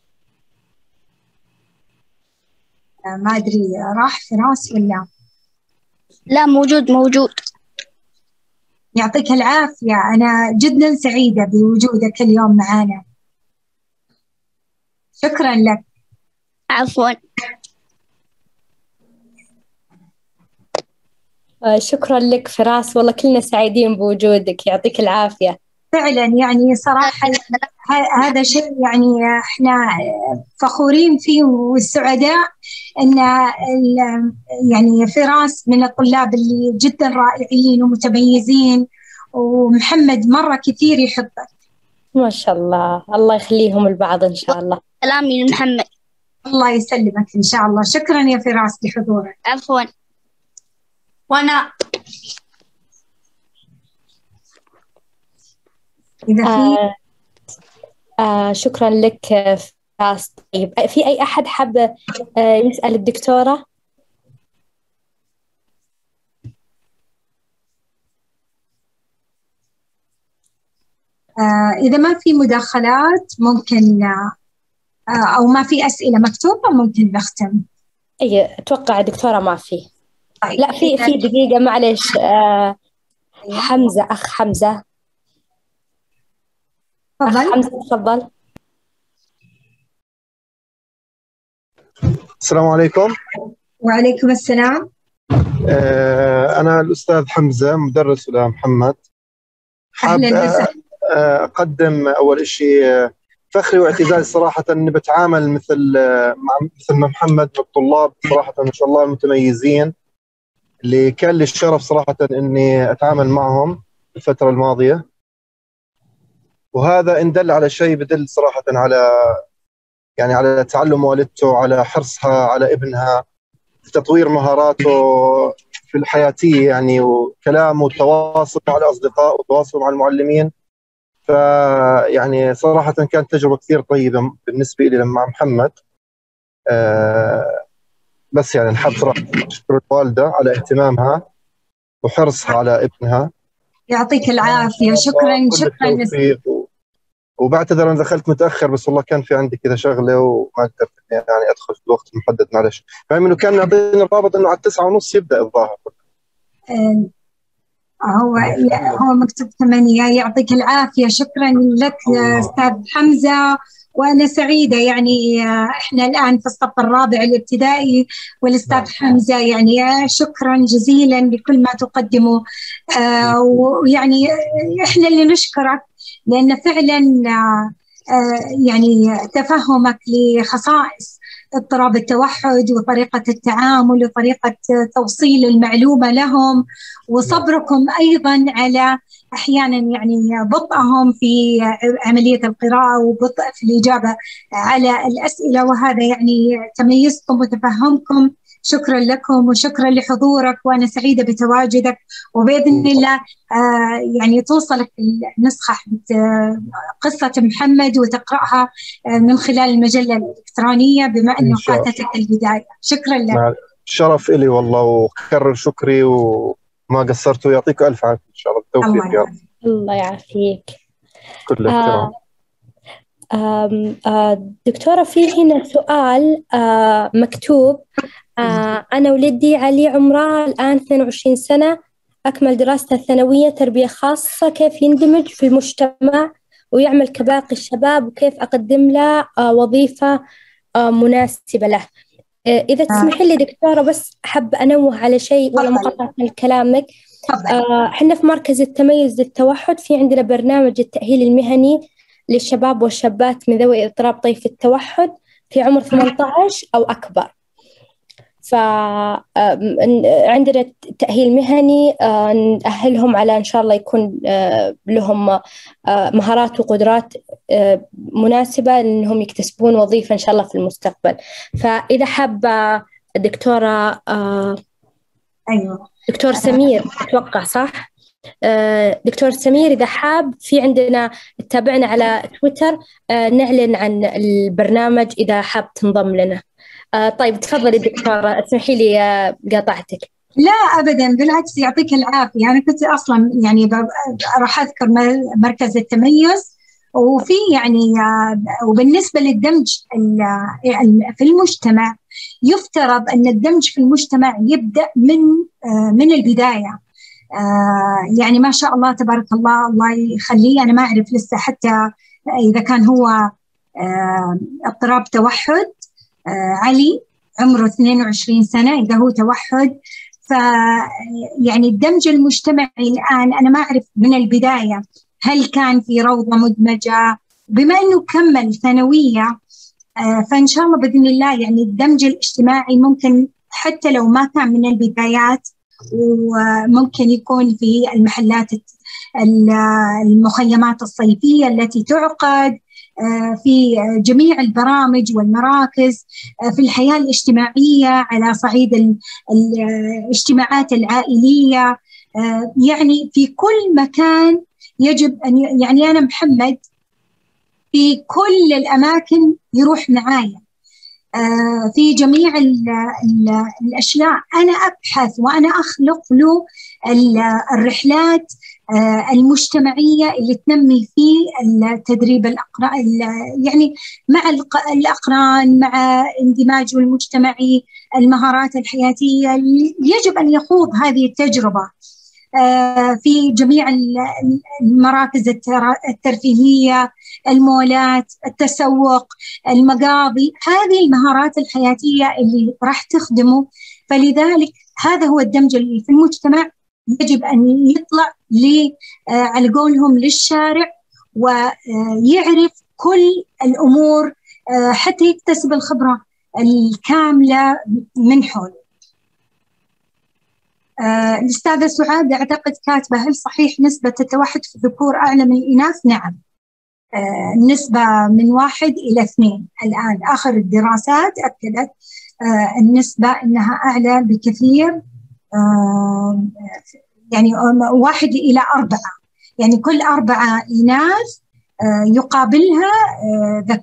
ما أدري راح فراس ولا لا، موجود موجود. يعطيك العافية، أنا جدا سعيدة بوجودك اليوم معنا. شكرا لك. عفوا. شكرا لك فراس، والله كلنا سعيدين بوجودك، يعطيك العافية. فعلا يعني صراحة هذا شيء يعني احنا فخورين فيه والسعداء ان يعني فراس من الطلاب اللي جدا رائعين ومتميزين، ومحمد مرة كثير يحبك. ما شاء الله، الله يخليهم البعض إن شاء الله. سلامي لمحمد. الله يسلمك إن شاء الله. شكرا يا فراس لحضورك. عفوا. وأنا إذا في آه آه شكرا لك فراس. طيب في أي أحد حاب آه يسأل الدكتورة؟ آه إذا ما في مداخلات ممكن آه أو ما في أسئلة مكتوبة ممكن نختم. أي أتوقع دكتورة ما في. طيب. لا في في دقيقة معلش. آه حمزة، أخ حمزة. تفضل. أخ حمزة تفضل. السلام عليكم. وعليكم السلام. آه أنا الأستاذ حمزة، مدرس لمحمد. حاب أقدم أول شيء فخري واعتزازي صراحة إني بتعامل مثل مع مثل ما محمد والطلاب صراحة ما شاء الله المتميزين اللي كان لي الشرف صراحة إني أتعامل معهم الفترة الماضية، وهذا إن دل على شيء بدل صراحة على يعني على تعلم والدته، على حرصها على ابنها، تطوير مهاراته في الحياتية يعني، وكلامه والتواصل مع الأصدقاء والتواصل مع المعلمين. فيعني صراحة كانت تجربة كثير طيبة بالنسبة لي مع محمد. أه بس يعني نحب صراحة نشكر الوالدة على اهتمامها وحرصها على ابنها. يعطيك العافية. شكرا شكرا. وبعتذر أنا دخلت متأخر، بس والله كان في عندي كذا شغلة وما قدرت يعني أدخل في الوقت المحدد، معلش. فهم إنه كان يعطيني الرابط إنه على التسعة ونص يبدأ الظاهر. أه هو هو مكتوب ثمانية. يعطيك العافية. شكرا لك يا أستاذ حمزة، وأنا سعيدة يعني إحنا الآن في الصف الرابع الابتدائي، والأستاذ حمزة يعني شكرا جزيلا لكل ما تقدمه. آه ويعني إحنا اللي نشكرك، لأن فعلا آه يعني تفهمك لخصائص اضطراب التوحد وطريقة التعامل وطريقة توصيل المعلومة لهم، وصبركم أيضا على أحيانا يعني بطئهم في عملية القراءة وبطء في الإجابة على الأسئلة، وهذا يعني تميزكم وتفهمكم. شكرا لكم وشكرا لحضورك، وأنا سعيدة بتواجدك، وبإذن الله آه يعني توصلك النسخة قصة محمد وتقرأها آه من خلال المجلة الإلكترونية بما أنه فاتتك البداية. شكرا لك. شرف إلي والله، وكرر شكري وما قصرتوا. يعطيك ألف عافية إن شاء الله. بالتوفيق يا رب. الله يعافيك. كل احترام. آه آه دكتورة، في هنا سؤال آه مكتوب. آه أنا ولدي علي عمره الآن اثنين وعشرين سنة، أكمل دراسته الثانوية تربية خاصة، كيف يندمج في المجتمع ويعمل كباقي الشباب، وكيف أقدم له آه وظيفة آه مناسبة له؟ آه إذا تسمحي لي دكتورة بس أحب أنوه على شيء ولا مقاطعة من كلامك. إحنا آه في مركز التميز للتوحد في عندنا برنامج التأهيل المهني للشباب والشابات من ذوي اضطراب طيف التوحد في عمر ثمانية عشر أو أكبر. فعندنا تأهيل مهني نأهلهم على إن شاء الله يكون لهم مهارات وقدرات مناسبة أنهم يكتسبون وظيفة إن شاء الله في المستقبل. فإذا حابة الدكتورة أيوة. دكتور سمير أتوقع صح؟ آه دكتور سمير إذا حاب في عندنا تابعنا على تويتر، آه نعلن عن البرنامج إذا حاب تنضم لنا. آه طيب تفضلي دكتورة، اسمحي لي آه قاطعتك. لا أبدا بالعكس، يعطيك العافية. أنا كنت أصلا يعني راح أذكر مركز التميز، وفي يعني وبالنسبة للدمج في المجتمع يفترض أن الدمج في المجتمع يبدأ من من البداية. يعني ما شاء الله تبارك الله، الله يخليه. أنا ما أعرف لسه حتى إذا كان هو اضطراب توحد، علي عمره اثنين وعشرين سنة، إذا هو توحد. ف يعني الدمج المجتمعي الآن أنا ما أعرف من البداية هل كان في روضة مدمجة، بما أنه كمل ثانوية. فإن شاء الله بإذن الله يعني الدمج الاجتماعي ممكن حتى لو ما كان من البدايات، وممكن يكون في المحلات، المخيمات الصيفية التي تعقد، في جميع البرامج والمراكز، في الحياة الاجتماعية على صعيد الاجتماعات العائلية، يعني في كل مكان يجب أن يعني أنا محمد في كل الأماكن يروح معايا في جميع ال ال الأشياء. أنا أبحث وأنا أخلق له الرحلات المجتمعية اللي تنمي فيه التدريب الأقران، يعني مع الأقران، مع اندماجه المجتمعي، المهارات الحياتية. يجب أن يخوض هذه التجربة في جميع المراكز الترفيهية، المولات، التسوق، المقاضي، هذه المهارات الحياتية اللي راح تخدمه. فلذلك هذا هو الدمج اللي في المجتمع، يجب أن يطلع على قولهم للشارع ويعرف كل الأمور حتى يكتسب الخبرة الكاملة من حوله. آه، الأستاذة سعاد أعتقد كاتبة هل صحيح نسبة التوحد في الذكور أعلى من الإناث؟ نعم، آه، النسبة من واحد إلى اثنين الآن. آخر الدراسات أكدت آه، النسبة أنها أعلى بكثير، آه، يعني واحد إلى أربعة، يعني كل أربعة إناث آه، يقابلها آه، ذكر.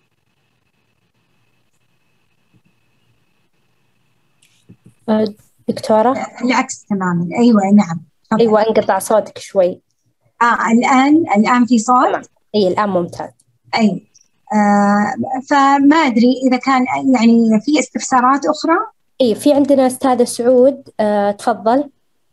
آه، دكتورة العكس تماما. أيوة نعم. طبعا. أيوة انقطع صوتك شوي. آه الآن الآن في صوت؟ تمام. أي الآن ممتاز. أي آه فما أدري إذا كان يعني في استفسارات أخرى. أي في عندنا أستاذة سعود، آه تفضل.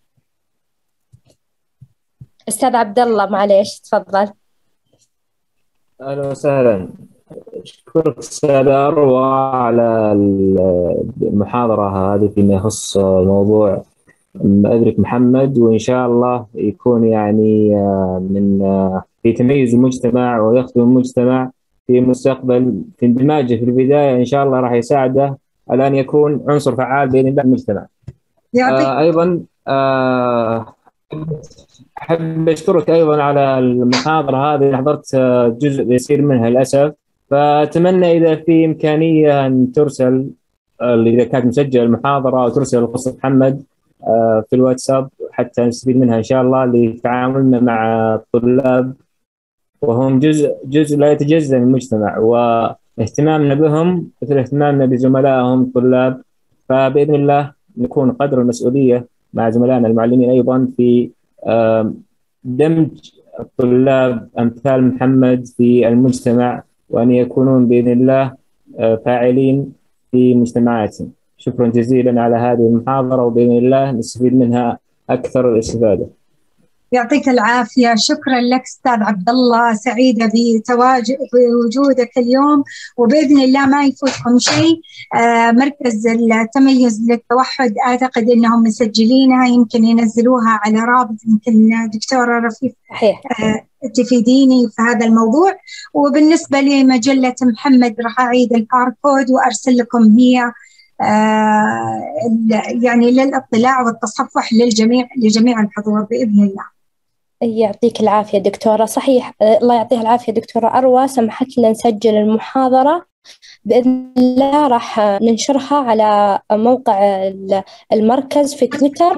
أستاذ عبد الله معليش تفضل. أهلا وسهلا. أشكرك أستاذة أروى على المحاضرة هذه فيما يخص موضوع أدرك محمد، وإن شاء الله يكون يعني من في تميز المجتمع ويخدم المجتمع في المستقبل. في اندماجه في البداية إن شاء الله راح يساعده على أن يكون عنصر فعال بإذن الله المجتمع. آه أيضا آه أحب أشكرك أيضا على المحاضرة هذه، حضرت جزء يسير منها للأسف، فأتمنى إذا في إمكانية أن ترسل إذا كانت مسجلة المحاضرة أو ترسل قصة محمد في الواتساب حتى نستفيد منها إن شاء الله لتعاملنا مع الطلاب، وهم جزء جزء لا يتجزأ من المجتمع، واهتمامنا بهم مثل اهتمامنا بزملائهم الطلاب. فبإذن الله نكون قدر المسؤولية مع زملائنا المعلمين أيضا في دمج الطلاب أمثال محمد في المجتمع، وأن يكونون بإذن الله فاعلين في مجتمعاتهم. شكرا جزيلا على هذه المحاضرة، وبإذن الله نستفيد منها أكثر الاستفادة. يعطيك العافية. شكرا لك أستاذ عبد الله، سعيدة بتواجد بوجودك اليوم، وبإذن الله ما يفوتكم شيء. آه مركز التميز للتوحد أعتقد أنهم مسجلينها، يمكن ينزلوها على رابط، يمكن دكتورة رفيف آه تفيديني في هذا الموضوع. وبالنسبة لمجلة محمد راح أعيد الباركود وأرسل لكم هي آه يعني للاطلاع والتصفح للجميع لجميع الحضور بإذن الله. يعطيك العافية دكتورة. صحيح الله يعطيها العافية دكتورة أروى، سمحت لنا نسجل المحاضرة بإذن الله راح ننشرها على موقع المركز في تويتر،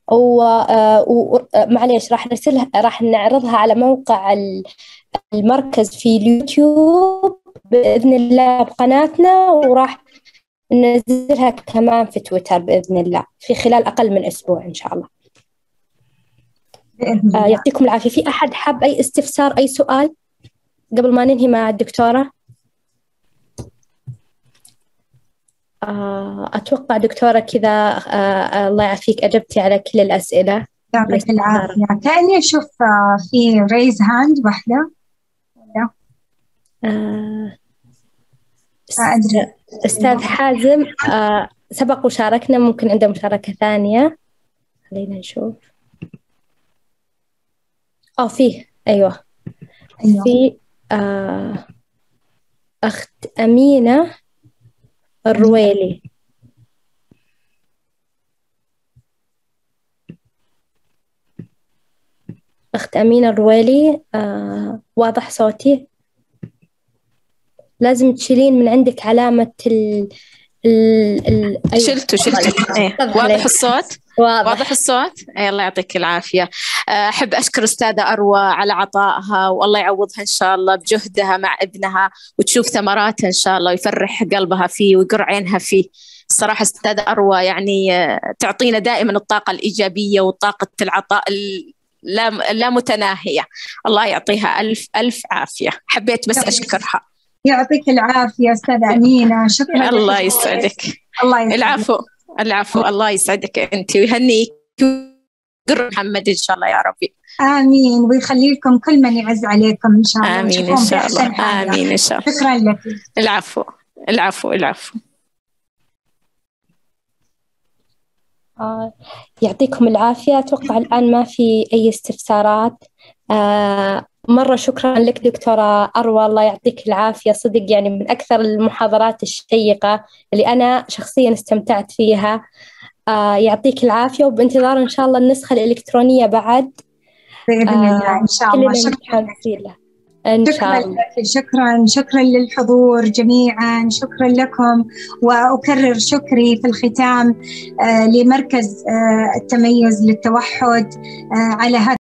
ومعليش راح نرسلها، راح نعرضها على موقع المركز في اليوتيوب بإذن الله بقناتنا، وراح ننزلها كمان في تويتر بإذن الله في خلال أقل من أسبوع إن شاء الله. آه يعطيكم العافية. في أحد حاب أي استفسار، أي سؤال قبل ما ننهي مع الدكتورة؟ آه أتوقع دكتورة كذا آه الله يعافيك أجبتي على كل الأسئلة. يعطيك العافية. كأني أشوف في ريز هاند واحدة. آه أستاذ حازم آه سبق وشاركنا، ممكن عنده مشاركة ثانية، خلينا نشوف. أو فيه أيوة, أيوة. في آه أخت أمينة الرويلي. أخت أمينة الرويلي آه واضح صوتي؟ لازم تشيلين من عندك علامة ال ال ال أيوة. شلته شلته أيه. واضح الصوت؟ واضح, واضح الصوت؟ أي الله يعطيك العافية. أحب أشكر أستاذة أروى على عطائها، والله يعوضها إن شاء الله بجهدها مع ابنها، وتشوف ثمراته إن شاء الله، ويفرح قلبها فيه ويقر عينها فيه. الصراحة أستاذة أروى يعني تعطينا دائما الطاقة الإيجابية وطاقة العطاء لا لا متناهية. الله يعطيها ألف ألف عافية. حبيت بس أشكرها. يعطيك العافية أستاذة أمينة. شكرا. الله يسعدك. الله يسعدك. العفو العفو. الله يسعدك أنت ويهنيك وقر محمد إن شاء الله يا ربي. آمين، ويخلي لكم كل من يعز عليكم إن شاء الله. آمين إن شاء الله. آمين إن شاء الله. شكرا لك. العفو العفو العفو. آه يعطيكم العافية. أتوقع الآن ما في أي استفسارات. آه مرة شكرا لك دكتورة أروى، الله يعطيك العافية. صدق يعني من أكثر المحاضرات الشيقة اللي أنا شخصيا استمتعت فيها. آه يعطيك العافية، وبانتظار إن شاء الله النسخة الإلكترونية بعد بإذن الله. إن شاء الله. شكرا إن شكرا شاء الله. لك. شكرا شكرا للحضور جميعا. شكرا لكم، وأكرر شكري في الختام آه لمركز آه التميز للتوحد آه على هذا